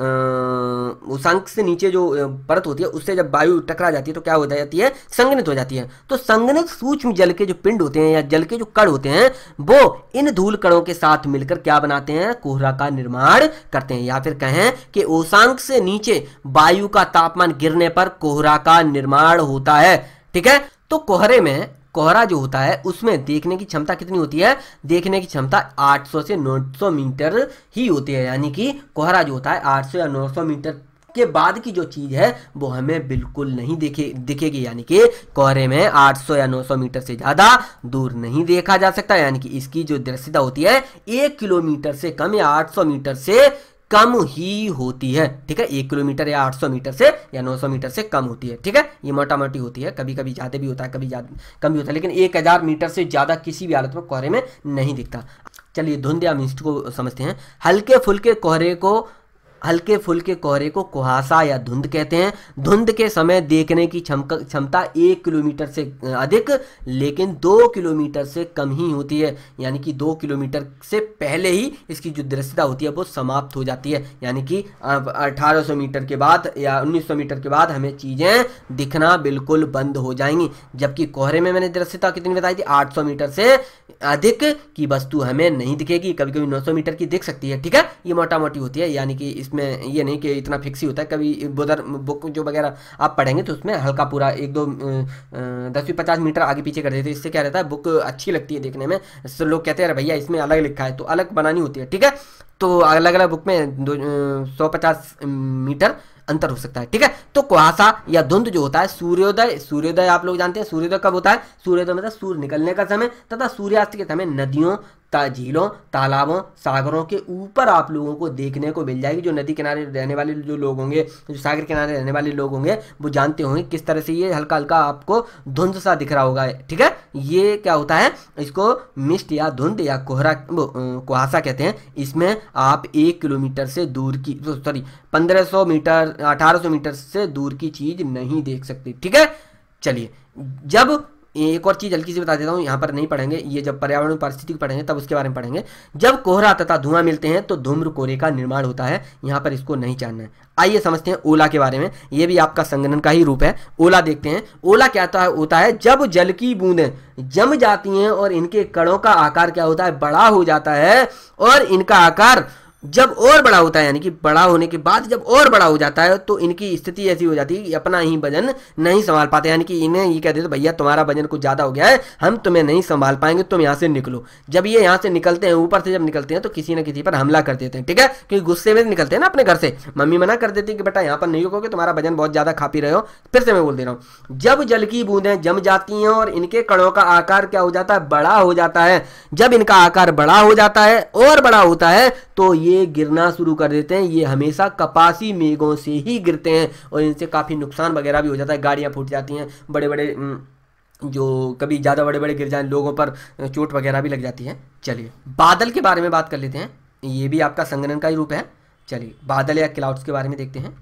उषांक से नीचे जो परत होती है उससे जब वायु टकरा जाती है तो क्या हो जाती है, संघनित हो जाती है। तो संघनित सूक्ष्म जल के जो पिंड होते हैं या जल के जो कण होते हैं वो इन धूल कणों के साथ मिलकर क्या बनाते हैं, कोहरा का निर्माण करते हैं। या फिर कहें कि ओसांक से नीचे वायु का तापमान गिरने पर कोहरा का निर्माण होता है, ठीक है। तो कोहरे में, कोहरा जो होता है उसमें देखने की क्षमता कितनी होती है, देखने की क्षमता 800 से 900 मीटर ही होती है। यानी कि कोहरा जो होता है 800 या 900 मीटर के बाद की जो चीज है वो हमें बिल्कुल नहीं दिखेगी। यानी कि कोहरे में 800 या 900 मीटर से ज्यादा दूर नहीं देखा जा सकता। यानी कि इसकी जो दृश्यता होती है 1 किलोमीटर से कम या 800 मीटर से कम ही होती है, ठीक है। 1 किलोमीटर या 800 मीटर से या 900 मीटर से कम होती है, ठीक है। ये मोटा मोटी होती है, कभी कभी ज्यादा भी होता है, कभी कम भी होता है, लेकिन 1000 मीटर से ज्यादा किसी भी हालत में कोहरे में नहीं दिखता। चलिए धुंध या मिस्ट को समझते हैं। हल्के फुल्के कोहरे को हल्के फुल्के कोहरे को कुहासा या धुंध कहते हैं। धुंध के समय देखने की क्षमता 1 किलोमीटर से अधिक लेकिन 2 किलोमीटर से कम ही होती है, यानी कि 2 किलोमीटर से पहले ही इसकी जो दृश्यता होती है वो समाप्त हो जाती है, यानी कि 1800 मीटर के बाद या 1900 मीटर के बाद हमें चीज़ें दिखना बिल्कुल बंद हो जाएंगी। जबकि कोहरे में मैंने दृश्यता कितनी बताई थी, 800 मीटर से अधिक की वस्तु हमें नहीं दिखेगी, कभी कभी 900 मीटर की दिख सकती है। ठीक है, ये मोटा मोटी होती है, यानी कि इसमें ये नहीं कि इतना फिक्स ही होता है। कभी उधर बुक जो वगैरह आप पढ़ेंगे तो उसमें हल्का पूरा 1-2 10-50 मीटर आगे पीछे कर देते हैं। इससे क्या रहता है, बुक अच्छी लगती है देखने में। लोग कहते हैं अरे भैया इसमें अलग लिखा है, तो अलग बनानी होती है। ठीक है, तो अलग अलग बुक में 150 मीटर अंतर हो सकता है। ठीक है, तो कुहासा या धुंध जो होता है, सूर्योदय आप लोग जानते हैं सूर्योदय कब होता है। सूर्योदय मतलब सूर्य निकलने का समय तथा सूर्यास्त के समय नदियों, झीलों, तालाबों, सागरों के ऊपर आप लोगों को देखने को मिल जाएगी। जो नदी किनारे रहने वाले जो लोग होंगे, जो सागर किनारे रहने वाले लोग होंगे, वो जानते होंगे किस तरह से ये हल्का हल्का आपको धुंध सा दिख रहा होगा। ठीक है, ये क्या होता है, इसको मिस्ट या धुंध या कोहरा कुहासा कहते हैं। इसमें आप 1 किलोमीटर से दूर की 1500 मीटर 1800 मीटर से दूर की चीज नहीं देख सकते। ठीक है, चलिए जब एक और चीज हल्की सी बता देता हूँ, यहाँ पर नहीं पढ़ेंगे, ये जब पर्यावरण परिस्थिति पढ़ेंगे तब उसके बारे में पढ़ेंगे। जब कोहरा तथा धुआं मिलते हैं तो धूम्र कोहरे का निर्माण होता है, यहाँ पर इसको नहीं जानना है। आइए समझते हैं ओला के बारे में, ये भी आपका संघनन का ही रूप है। ओला देखते हैं, ओला क्या होता है, जब जल की बूंदें जम जाती हैं और इनके कणों का आकार क्या होता है, बड़ा हो जाता है, और इनका आकार जब और बड़ा होता है, यानी कि बड़ा होने के बाद जब और बड़ा हो जाता है तो इनकी स्थिति ऐसी हो जाती है कि अपना ही वजन नहीं संभाल पाते, यानी कि इन्हें ये कह देते भैया तुम्हारा वजन कुछ ज़्यादा हो गया है, हम तुम्हें नहीं संभाल पाएंगे, तुम यहाँ से निकलो। जब ये यहाँ से निकलते हैं, ऊपर से जब निकलते हैं तो किसी न किसी पर हमला कर देते हैं। ठीक है, क्योंकि गुस्से में निकलते हैं ना अपने घर से, मम्मी मना कर देती है कि बेटा यहाँ पर नहीं रुकोगे, तुम्हारा वजन बहुत ज़्यादा खा पी रहे हो। फिर से मैं बोल दे रहा हूँ, जब जल की बूंदें जम जाती हैं और इनके कणों का आकार क्या हो जाता है, बड़ा हो जाता है। जब इनका आकार बड़ा हो जाता है और बड़ा होता है तो ये गिरना शुरू कर देते हैं। ये हमेशा कपासी मेघों से ही गिरते हैं और इनसे काफ़ी नुकसान वगैरह भी हो जाता है, गाड़ियाँ फूट जाती हैं, बड़े बड़े जो कभी ज़्यादा बड़े बड़े गिर जाए लोगों पर चोट वगैरह भी लग जाती है। चलिए बादल के बारे में बात कर लेते हैं, ये भी आपका संघनन का ही रूप है। चलिए बादल या क्लाउड्स के बारे में देखते हैं,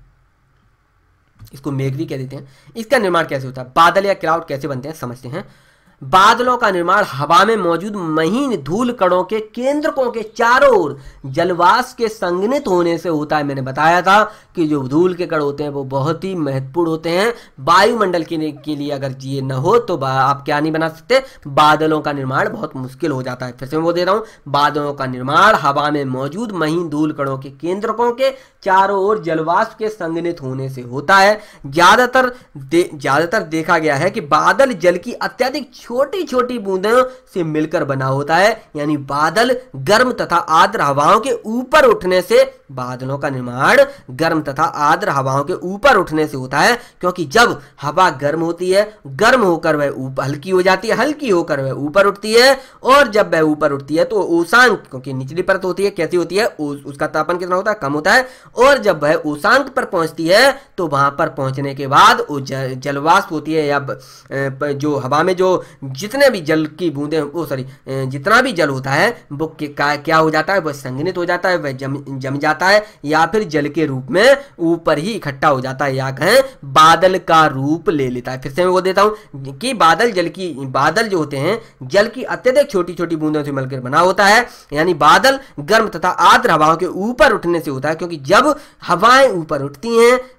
इसको मेघ भी कह देते हैं। इसका निर्माण कैसे होता है, बादल या क्लाउड कैसे बनते हैं समझते हैं। बादलों का निर्माण हवा में मौजूद महीन धूल कणों के केंद्रकों के चारों ओर जलवाष्प के संघनित होने से होता है। मैंने बताया था कि जो धूल के कण होते हैं वो बहुत ही महत्वपूर्ण होते हैं वायुमंडल के लिए। अगर ये न हो तो आप क्या नहीं बना सकते, बादलों का निर्माण बहुत मुश्किल हो जाता है। फिर से मैं बोल दे रहा हूं, बादलों का निर्माण हवा में मौजूद महीन धूल कणों के केंद्रकों के चारों ओर जलवाष्प के संघनित होने से होता है। ज्यादातर देखा गया है कि बादल जल की अत्यधिक छोटी छोटी बूंदों से मिलकर बना होता है, यानी बादल गर्म तथा आर्द्र हवाओं के ऊपर उठने से, बादलों का निर्माण गर्म तथा आर्द्र हवाओं के ऊपर उठने से होता है। क्योंकि जब हवा गर्म होती है, गर्म होकर वह हल्की हो जाती है, हल्की होकर वह ऊपर उठती है, और जब वह ऊपर उठती है तो उषांक, क्योंकि निचली परत होती है, कैसी होती है, उसका तापमान कितना होता है, कम होता है, और जब वह उषांक पर पहुंचती है तो वहां पर पहुंचने के बाद जलवाष्प होती है, या जो हवा में जो जितने भी जल की बूंदें जितना भी जल होता है वो क्या हो जाता है, वह संघनित हो जाता है, वह जम जाता है, या फिर जल के रूप में ऊपर ही इकट्ठा हो जाता है, या कहें बादल का रूप ले लेता है। फिर से मैं वो देता हूं कि बादल जो होते हैं जल की अत्यधिक छोटी छोटी बूंदों से मिलकर बना होता है, यानी बादल गर्म तथा आर्द्र हवाओं के ऊपर उठने से होता है। क्योंकि जब हवाएं ऊपर उठती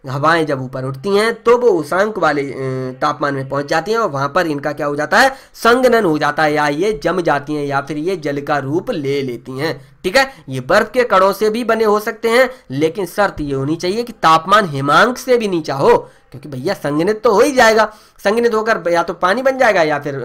हैं तो वो उषांक वाले तापमान में पहुंच जाती हैं, और वहां पर इनका क्या हो जाता है, संघनन हो जाता है, या ये जम जाती हैं, या फिर ये जल का रूप ले लेती हैं। ठीक है, ये बर्फ के कणों से भी बने हो सकते हैं, लेकिन शर्त ये होनी चाहिए कि तापमान हिमांक से भी नीचा हो, क्योंकि भैया संघनित तो हो ही जाएगा, संघनित होकर या तो पानी बन जाएगा या फिर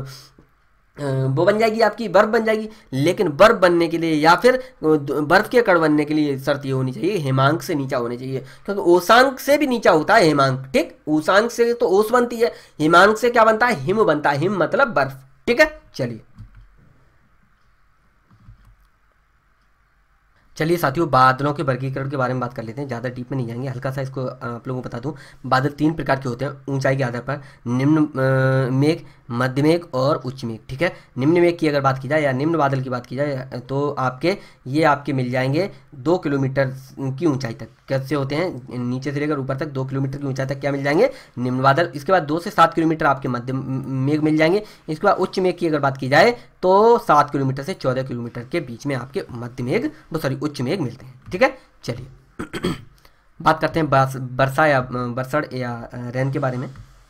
वो बन जाएगी, आपकी बर्फ बन जाएगी। लेकिन बर्फ बनने के लिए या फिर बर्फ के कण बनने के लिए शर्त ये होनी चाहिए, हिमांक से नीचा होने चाहिए, क्योंकि ओसांक से भी नीचा होता है हिमांक। ठीक, ओसांक से तो ओस बनती है, हिमांक से क्या बनता है, हिम बनता है, हिम मतलब बर्फ। ठीक है, चलिए चलिए साथियों, बादलों के वर्गीकरण के बारे में बात कर लेते हैं। ज़्यादा डीप में नहीं जाएंगे, हल्का सा इसको आप लोगों को बता दूं। बादल 3 प्रकार के होते हैं ऊंचाई के आधार पर, निम्न मेघ, मध्य मेघ और उच्च मेघ। ठीक है, निम्न मेघ की अगर बात की जाए या निम्न बादल की बात की जाए तो आपके मिल जाएंगे 2 किलोमीटर की ऊंचाई तक। कैसे होते हैं, नीचे से लेकर ऊपर तक 2 किलोमीटर की ऊंचाई तक क्या मिल जाएंगे, निम्न बादल। इसके बाद 2 से 7 किलोमीटर आपके मध्य मेघ मिल जाएंगे। इसके बाद उच्च मेघ की अगर बात की जाए तो 7 किलोमीटर से 14 किलोमीटर के बीच में आपके मध्य मेघ उच्च मेघ मिलते हैं। ठीक है, चलिए बात करते हैं वर्षा या बरसड़ या रैन के बारे में।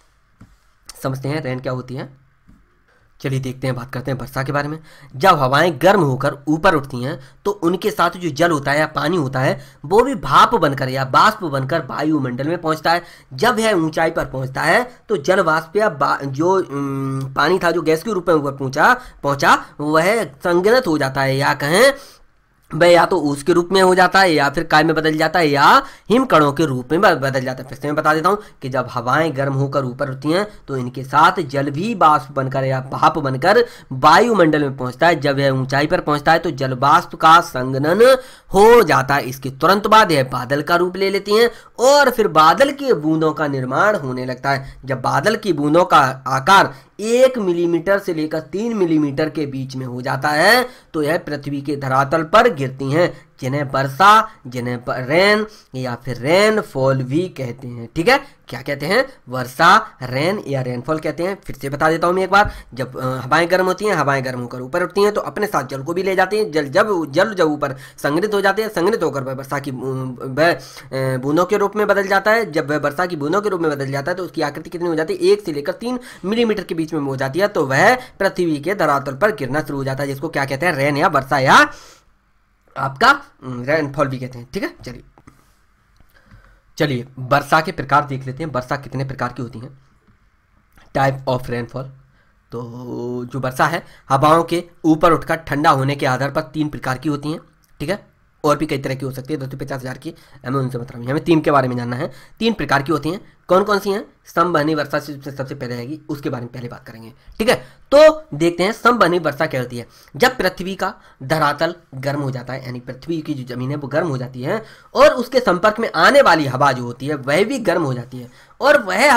समझते हैं रैन क्या होती है। चलिए देखते हैं, बात करते हैं वर्षा के बारे में। जब हवाएं गर्म होकर ऊपर उठती हैं तो उनके साथ जो जल होता है या पानी होता है वो भी भाप बनकर या बाष्प बनकर वायुमंडल में पहुंचता है। जब यह ऊंचाई पर पहुंचता है तो जल वाष्प या जो पानी था जो गैस के रूप में ऊपर पहुंचा वह संघनित हो जाता है, या कहें वह या तो उसके रूप में हो जाता है या फिर काय में बदल जाता है या हिमकणों के रूप में बदल जाता है। फिर से मैं बता देता हूं कि जब हवाएं गर्म होकर ऊपर उठती हैं तो इनके साथ जल भी बाष्प बनकर या भाप बनकर वायुमंडल में पहुंचता है। जब यह ऊंचाई पर पहुंचता है तो जल बाष्प का संघनन हो जाता है। इसके तुरंत बाद यह बादल का रूप ले लेती हैं और फिर बादल की बूंदों का निर्माण होने लगता है। जब बादल की बूंदों का आकार 1 मिलीमीटर से लेकर 3 मिलीमीटर के बीच में हो जाता है तो यह पृथ्वी के धरातल पर गिरती हैं, जिन्हें वर्षा, जिन्हें रेन या फिर रेनफॉल भी कहते हैं। ठीक है, क्या कहते हैं, वर्षा, रेन या रेनफॉल कहते हैं। फिर से बता देता हूं मैं एक बार। जब हवाएं गर्म होती हैं, हवाएं गर्म होकर ऊपर उठती हैं तो अपने साथ जल को भी ले जाती हैं। जब ऊपर संग्रहित हो जाते हैं, संग्रहित होकर वह वर्षा की बूंदों के रूप में बदल जाता है। जब वह वर्षा की बूंदों के रूप में बदल जाता है तो उसकी आकृति कितनी हो जाती है, 1 से लेकर 3 मिलीमीटर के बीच में हो जाती है। तो वह पृथ्वी के धरातल पर गिरना शुरू हो जाता है, जिसको क्या कहते हैं, रेन या वर्षा या आपका रेनफॉल भी कहते हैं। ठीक है, चलिए वर्षा के प्रकार देख लेते हैं। वर्षा कितने प्रकार की होती हैं, टाइप ऑफ रेनफॉल। तो जो वर्षा है हवाओं के ऊपर उठकर ठंडा होने के आधार पर 3 प्रकार की होती हैं। ठीक है, और भी कई तरह की हो सकती है, 250,000 की, हमें उनसे मतलब हमें 3 के बारे में जानना है। 3 प्रकार की होती हैं। कौन कौन सी हैं, समवहनी वर्षा सबसे पहले आएगी, उसके बारे में पहले बात करेंगे। ठीक है, तो देखते हैं समवहनी वर्षा क्या होती है। जब पृथ्वी का धरातल गर्म हो जाता है, यानी पृथ्वी की जो जमीन है वो गर्म हो जाती है और उसके संपर्क में आने वाली हवा जो होती है वह भी गर्म हो जाती है, और वह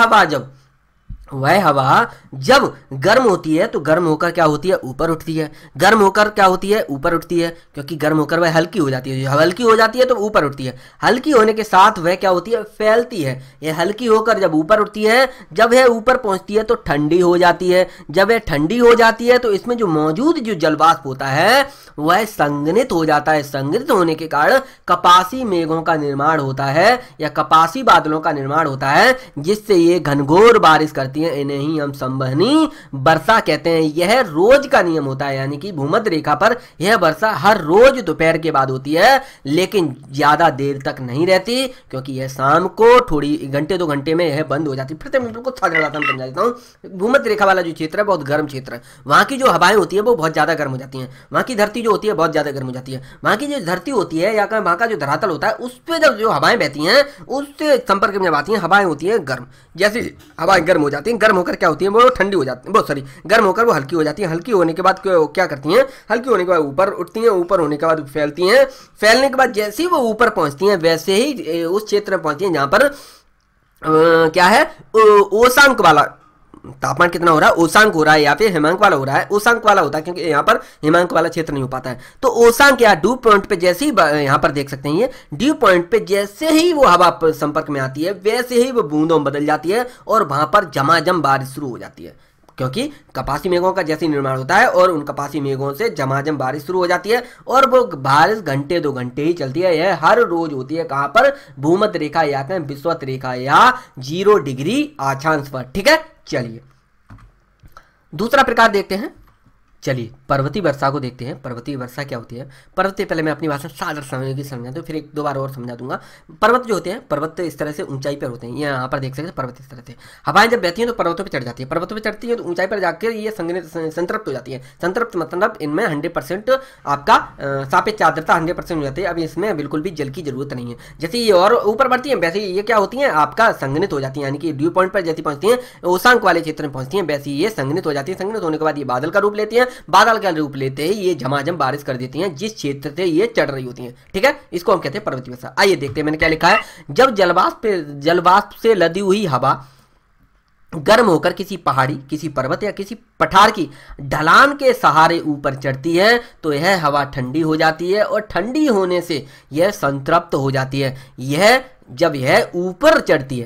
हवा जब गर्म होती है तो गर्म होकर क्या होती है, ऊपर उठती है। गर्म होकर क्या होती है, ऊपर उठती है, क्योंकि गर्म होकर वह हल्की हो जाती है। जब हल्की हो जाती है तो ऊपर उठती है। हल्की होने के साथ वह क्या होती है, फैलती है। यह हल्की होकर जब ऊपर उठती है, जब यह ऊपर पहुंचती है तो ठंडी हो जाती है। जब यह ठंडी हो जाती है तो इसमें जो मौजूद जो जलवाष्प होता है वह संघनित हो जाता है। संघनित होने के कारण कपासी मेघों का निर्माण होता है या कपासी बादलों का निर्माण होता है, जिससे ये घनघोर बारिश करती है। इन्हें ही हम संवहनी वर्षा कहते हैं। यह रोज का नियम होता है, यानी कि भूमध्य रेखा पर यह वर्षा हर रोज दोपहर के बाद होती है, लेकिन ज्यादा देर तक नहीं रहती, क्योंकि यह शाम को थोड़ी घंटे 2 घंटे में यह बंद हो जाती है। फिर मैं बिल्कुल समझा देता हूँ। भूमध्य रेखा वाला जो क्षेत्र है बहुत गर्म क्षेत्र है। वहां की जो हवाएं होती है वो बहुत ज्यादा गर्म हो जाती है। वहां की धरती जो होती है बहुत ज्यादा गर्म हो जाती है। वहां की जो धरती होती है या वहां का जो धरातल होता है उस पर जब जो हवाएं बहती हैं उससे संपर्क में जब आती हैं हवाएं होती हैं गर्म। जैसे हवाएं गर्म हो जाती हैं, गर्म होकर क्या होती है, वो ठंडी हो जाती है, बहुत सॉरी गर्म होकर वो हल्की हो जाती है। हल्की होने के बाद क्या करती हैं, हल्की होने के बाद ऊपर उठती हैं, ऊपर होने के बाद फैलती हैं। फैलने के बाद जैसे ही वो ऊपर पहुंचती हैं वैसे ही उस क्षेत्र में पहुंचती हैं जहां पर क्या है, ओशांक वाला तापमान कितना हो रहा है, ओशांक हो रहा है या फिर हिमांक वाला हो रहा है। ओशांक वाला होता है क्योंकि यहाँ पर हिमांक वाला क्षेत्र नहीं हो पाता है। तो ओशांक या ड्यू पॉइंट पे जैसे ही यहाँ पर देख सकते हैं, ये ड्यू पॉइंट पे जैसे ही वो हवा संपर्क में आती है वैसे ही वो बूंदों बदल जाती है और वहां पर झमाझम बारिश शुरू हो जाती है, क्योंकि कपासी मेघों का जैसे निर्माण होता है और उन कपासी मेघों से झमाझम बारिश शुरू हो जाती है और वो बारिश घंटे 2 घंटे ही चलती है। यह हर रोज होती है। कहां पर, भूमध्य रेखा या कहें विषुवत रेखा या 0 डिग्री अक्षांश पर। ठीक है, चलिए दूसरा प्रकार देखते हैं। चलिए पर्वतीय वर्षा को देखते हैं। पर्वतीय वर्षा क्या होती है। पर्वतीय, पहले मैं अपनी भाषा सादर समझा दूं, फिर 1-2 बार और समझा दूंगा। पर्वत जो होते हैं, पर्वत इस तरह से ऊंचाई पर होते हैं। ये यहाँ पर देख सकते हैं पर्वत इस तरह से। हवाएं जब बहती हैं तो पर्वतों पर चढ़ जाती है। पर्वतों पर चढ़ती है तो ऊंचाई पर जाकर ये संतृप्त हो जाती है। संतृप्त मतलब इनमें 100% आपका सापेक्ष आर्द्रता 100% हो जाती है। अब इसमें बिल्कुल भी जल की जरूरत नहीं है। जैसे ये और ऊपर बढ़ती है वैसे ये क्या होती है, आपका संघनित हो जाती है, यानी कि ड्यू पॉइंट पर जैसी पहुंचती है, ओशांक वाले क्षेत्र में पहुंचती है, वैसे ये संघनित हो जाती है। संघनित होने के बाद ये बादल का रूप लेती है बादल का रूप लेते ही ये झमाझम बारिश कर देती हैं जिस क्षेत्र से ये चढ़ रही होती हैं। ठीक है, इसको हम कहते हैं पर्वतीय वर्षा। आइए देखते हैं मैंने क्या लिखा है। जब जलवाष्प से लदी हुई हवा गर्म होकर किसी पहाड़ी, किसी पर्वत या किसी पठार की ढलान के सहारे ऊपर चढ़ती है तो यह हवा ठंडी हो जाती है और ठंडी होने से यह संतृप्त हो जाती है। जब यह ऊपर चढ़ती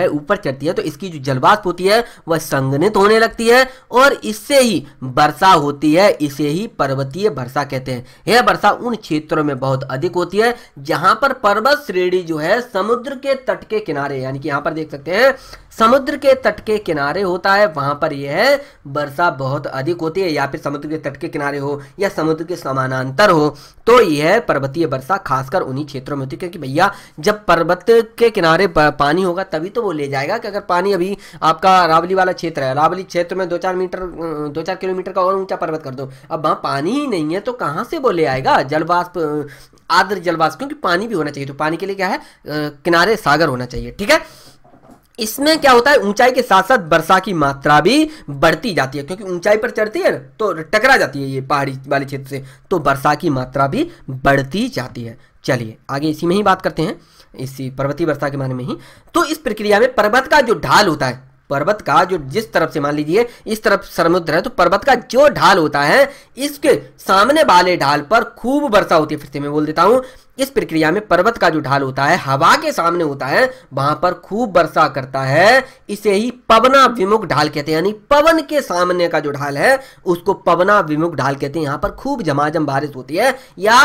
है तो इसकी जो जलवाष्प होती है वह संघनित होने लगती है और इससे ही वर्षा होती है। इसे ही पर्वतीय वर्षा कहते हैं। यह वर्षा उन क्षेत्रों में बहुत अधिक होती है जहां पर पर्वत श्रेणी जो है समुद्र के तट के किनारे, यानी कि यहां पर देख सकते हैं समुद्र के तट के किनारे होता है, वहां पर यह वर्षा बहुत अधिक होती है। या फिर समुद्र के तट के किनारे हो या समुद्र के समानांतर हो तो यह पर्वतीय वर्षा खासकर उन्हीं क्षेत्रों में होती है। क्योंकि भैया जब पर्वत के किनारे पानी होगा तभी तो वो ले जाएगा। कि अगर पानी अभी आपका रावली वाला क्षेत्र है, रावली क्षेत्र में 2-4 किलोमीटर का और ऊंचा पर्वत कर दो, अब वहां पानी ही नहीं है तो कहां से वो ले आएगा जलवाष्प, आर्द्र जलवाष्प। क्योंकि पानी भी होना चाहिए, तो पानी के लिए क्या है, किनारे सागर होना चाहिए। ठीक है, इसमें क्या होता है, ऊंचाई के साथ साथ वर्षा की मात्रा भी बढ़ती जाती है। क्योंकि ऊंचाई पर चढ़ती है तो टकरा जाती है ये पहाड़ी वाले क्षेत्र से, तो वर्षा की मात्रा भी बढ़ती जाती है। चलिए आगे इसी में ही बात करते हैं, इसी पर्वतीय वर्षा के बारे में ही। तो इस प्रक्रिया में पर्वत का जो ढाल होता है, पर्वत का जो जिस तरफ से मान लीजिए इस तरफ समुद्र है तो पर्वत का जो ढाल होता है इसके सामने वाले ढाल पर खूब वर्षा होती है। फिर से मैं बोल देता हूं, इस प्रक्रिया में पर्वत का जो ढाल होता है हवा के सामने होता है, वहां पर खूब वर्षा करता है। इसे ही पवनाभिमुख ढाल कहते हैं, यानी पवन के सामने का जो ढाल है उसको पवनाभिमुख ढाल कहते हैं। यहां पर खूब झमाझम बारिश होती है या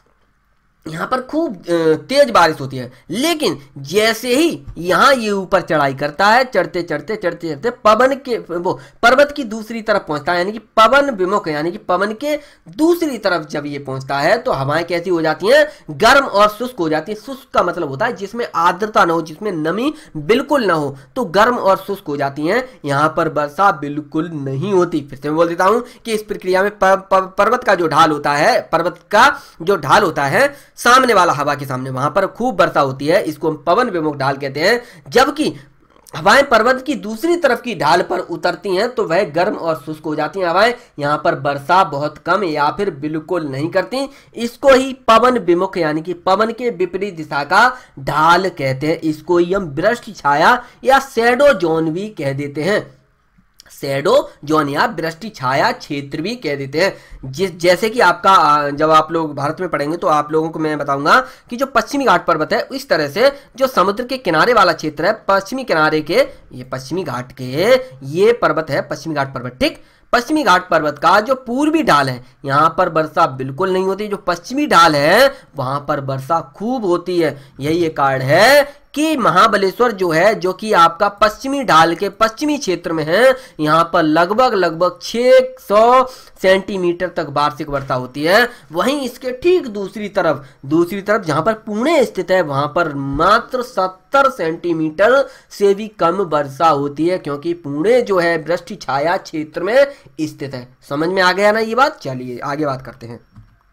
यहाँ पर खूब तेज बारिश होती है। लेकिन जैसे ही यहाँ ये ऊपर चढ़ाई करता है, चढ़ते चढ़ते पवन के वो पर्वत की दूसरी तरफ पहुंचता है, यानी कि पवन विमुख, यानी कि पवन के दूसरी तरफ जब ये पहुंचता है तो हवाएं कैसी हो जाती हैं, गर्म और शुष्क हो जाती है। शुष्क का मतलब होता है जिसमें आर्द्रता ना हो, जिसमें नमी बिल्कुल ना हो, तो गर्म और शुष्क हो जाती हैं। यहाँ पर वर्षा बिल्कुल नहीं होती। फिर से मैं बोल देता हूँ कि इस प्रक्रिया में पर्वत का जो ढाल होता है, पर्वत का जो ढाल होता है सामने वाला हवा के सामने, वहां पर खूब वर्षा होती है। इसको हम पवन विमुख ढाल कहते हैं। जबकि हवाएं पर्वत की दूसरी तरफ की ढाल पर उतरती हैं तो वह गर्म और शुष्क हो जाती हैं हवाएं। यहां पर वर्षा बहुत कम या फिर बिल्कुल नहीं करती। इसको ही पवन विमुख, यानी कि पवन के विपरीत दिशा का ढाल कहते हैं। इसको ही हम वृष्टि छाया या शैडो जोन भी कह देते हैं। शैडो जोन या वृष्टि छाया क्षेत्र भी कह देते हैं। जैसे कि आपका जब आप लोग भारत में पढ़ेंगे तो आप लोगों को मैं बताऊंगा कि जो पश्चिमी घाट पर्वत है, इस तरह से जो समुद्र के किनारे वाला क्षेत्र है, पश्चिमी किनारे के ये पश्चिमी घाट के ये पर्वत है, पश्चिमी घाट पर्वत। ठीक, पश्चिमी घाट पर्वत का जो पूर्वी ढाल है यहाँ पर वर्षा बिल्कुल नहीं होती। जो पश्चिमी ढाल है वहां पर वर्षा खूब होती है। यही एक कारण है कि महाबलेश्वर जो है, जो कि आपका पश्चिमी ढाल के पश्चिमी क्षेत्र में है, यहाँ पर लगभग 600 सेंटीमीटर तक वार्षिक वर्षा होती है। वहीं इसके ठीक दूसरी तरफ जहां पर पुणे स्थित है, वहां पर मात्र 70 सेंटीमीटर से भी कम वर्षा होती है, क्योंकि पुणे जो है वृष्टि छाया क्षेत्र में स्थित है। समझ में आ गया ना ये बात। चलिए आगे बात करते हैं।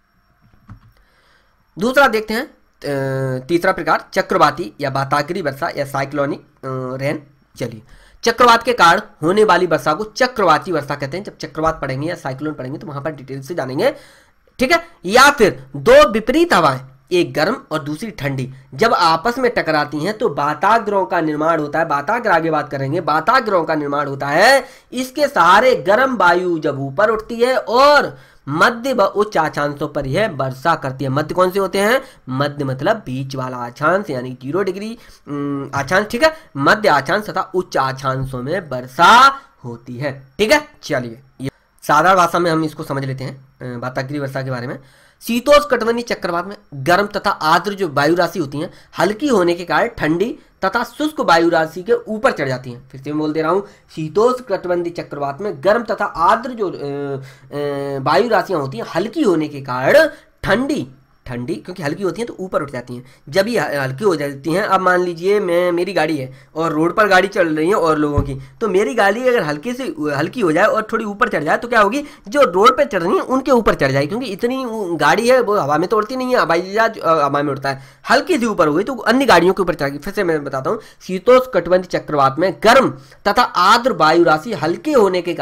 दूसरा देखते हैं, तीसरा प्रकार चक्रवाती या वाताग्री वर्षा या साइक्लोनिक रेन। चलिए, चक्रवात के कारण होने वाली वर्षा को चक्रवाती वर्षा कहते हैं। जब चक्रवात पढ़ेंगे या साइक्लोन पढ़ेंगे तो वहां पर डिटेल से जानेंगे। ठीक है, या फिर दो विपरीत हवाएं, एक गर्म और दूसरी ठंडी, जब आपस में टकराती हैं तो वाताग्रोह का निर्माण होता है। वाताग्र आगे बात करेंगे, वाताग्रोह का निर्माण होता है। इसके सहारे गर्म वायु जब ऊपर उठती है और मध्य व उच्च अक्षांशों पर यह वर्षा करती है। मध्य कौन से होते हैं, मध्य मतलब बीच वाला अक्षांश, यानी 0 डिग्री अक्षांश। ठीक है, मध्य अक्षांश तथा उच्च अक्षांशों में वर्षा होती है। ठीक है, चलिए साधारण भाषा में हम इसको समझ लेते हैं वाताग्री वर्षा के बारे में। शीतोष्णकटिबंधीय चक्रवात में गर्म तथा आर्द्र जो वायु राशि होती हैं हल्की होने के कारण ठंडी तथा शुष्क वायु राशि के ऊपर चढ़ जाती हैं। फिर से मैं बोल दे रहा हूँ, शीतोष्णकटिबंधीय चक्रवात में गर्म तथा आर्द्र जो वायु राशियां होती हैं हल्की होने के कारण ठंडी, क्योंकि हल्की होती हैं तो ऊपर उठ जाती हैं। जब ये हल्की हो जाती हैं, अब मान लीजिए मेरी गाड़ी है और रोड पर गाड़ी चल रही है और लोगों की, तो मेरी गाड़ी अगर हल्की हो जाए और थोड़ी ऊपर चढ़ जाए तो क्या होगी, जो रोड पर चढ़ रही है उनके ऊपर चढ़ जाएगी। क्योंकि इतनी गाड़ी है वो हवा में तो उड़ती नहीं है, हवाई जहाज हवा में उड़ता है। हल्की सी ऊपर हो गई तो अन्य गाड़ियों के ऊपर चढ़ेगी। फिर से मैं बताता हूँ, शीतोष्णकटिबंधीय चक्रवात में गर्म तथा आर्द्र वायु राशि हल्के होने के कारण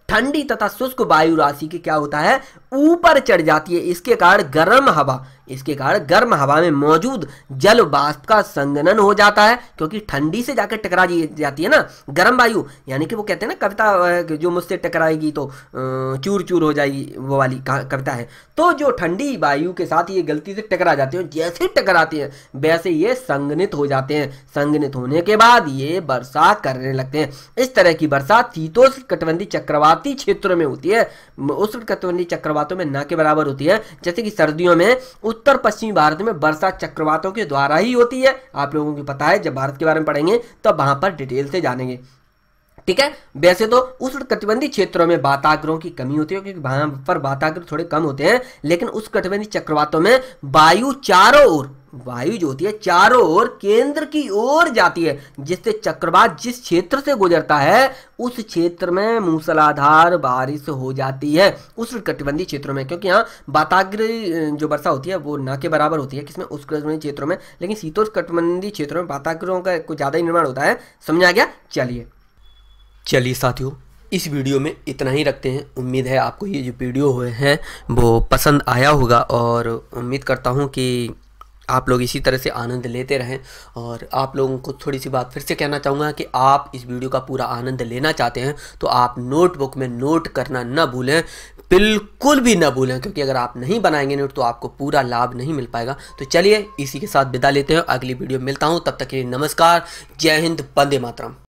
ठंडी तथा शुष्क वायु राशि के क्या होता है, ऊपर चढ़ जाती है। इसके कारण गर्म हवा में मौजूद जल वाष्प का संघनन हो जाता है, क्योंकि ठंडी से जाकर टकरा जाती है ना गर्म वायु, यानी कि वो कहते हैं ना कविता, जो मुझसे टकराएगी तो चूर चूर हो जाएगी, वो वाली कविता है। तो जो ठंडी वायु के साथ ये गलती से टकरा जाते हैं, जैसे टकराते हैं वैसे ये संघनित हो जाते हैं। संघनित होने के बाद ये वर्षा करने लगते हैं। इस तरह की वर्षा शीतोष्ण कटिबंधीय चक्रवाती क्षेत्रों में होती है। उष्ण कटिबंधीय चक्रवातों में न के बराबर होती है। जैसे कि सर्दियों में उत्तर पश्चिमी भारत में वर्षा चक्रवातों के द्वारा ही होती है। आप लोगों को पता है, जब भारत के बारे में पढ़ेंगे तो वहां पर डिटेल से जानेंगे, ठीक है। वैसे तो उष्ण कटिबंधीय क्षेत्रों में वाताग्रोह की कमी होती है, क्योंकि वहां पर वाताग्रह थोड़े कम होते हैं, लेकिन उस कटिबंधीय चक्रवातों में वायु जो होती है चारों ओर केंद्र की ओर जाती है, जिससे चक्रवात जिस क्षेत्र से गुजरता है उस क्षेत्र में मूसलाधार बारिश हो जाती है उष्ण कटिबंधीय क्षेत्रों में। क्योंकि यहाँ वाताग्रह जो वर्षा होती है वो ना के बराबर होती है, किसमें, उष्ण कटिबंधीय क्षेत्रों में, लेकिन शीतोष्ण कटिबंधीय क्षेत्रों में वाताग्रहों का कुछ ज्यादा ही निर्माण होता है। समझ आ गया? चलिए साथियों, इस वीडियो में इतना ही रखते हैं। उम्मीद है आपको ये जो वीडियो हुए हैं वो पसंद आया होगा, और उम्मीद करता हूँ कि आप लोग इसी तरह से आनंद लेते रहें। और आप लोगों को थोड़ी सी बात फिर से कहना चाहूँगा कि आप इस वीडियो का पूरा आनंद लेना चाहते हैं तो आप नोटबुक में नोट करना ना भूलें, बिल्कुल भी ना भूलें, क्योंकि अगर आप नहीं बनाएंगे नोट तो आपको पूरा लाभ नहीं मिल पाएगा। तो चलिए इसी के साथ विदा लेते हैं, अगली वीडियो में मिलता हूँ, तब तक के लिए नमस्कार, जय हिंद, वंदे मातरम।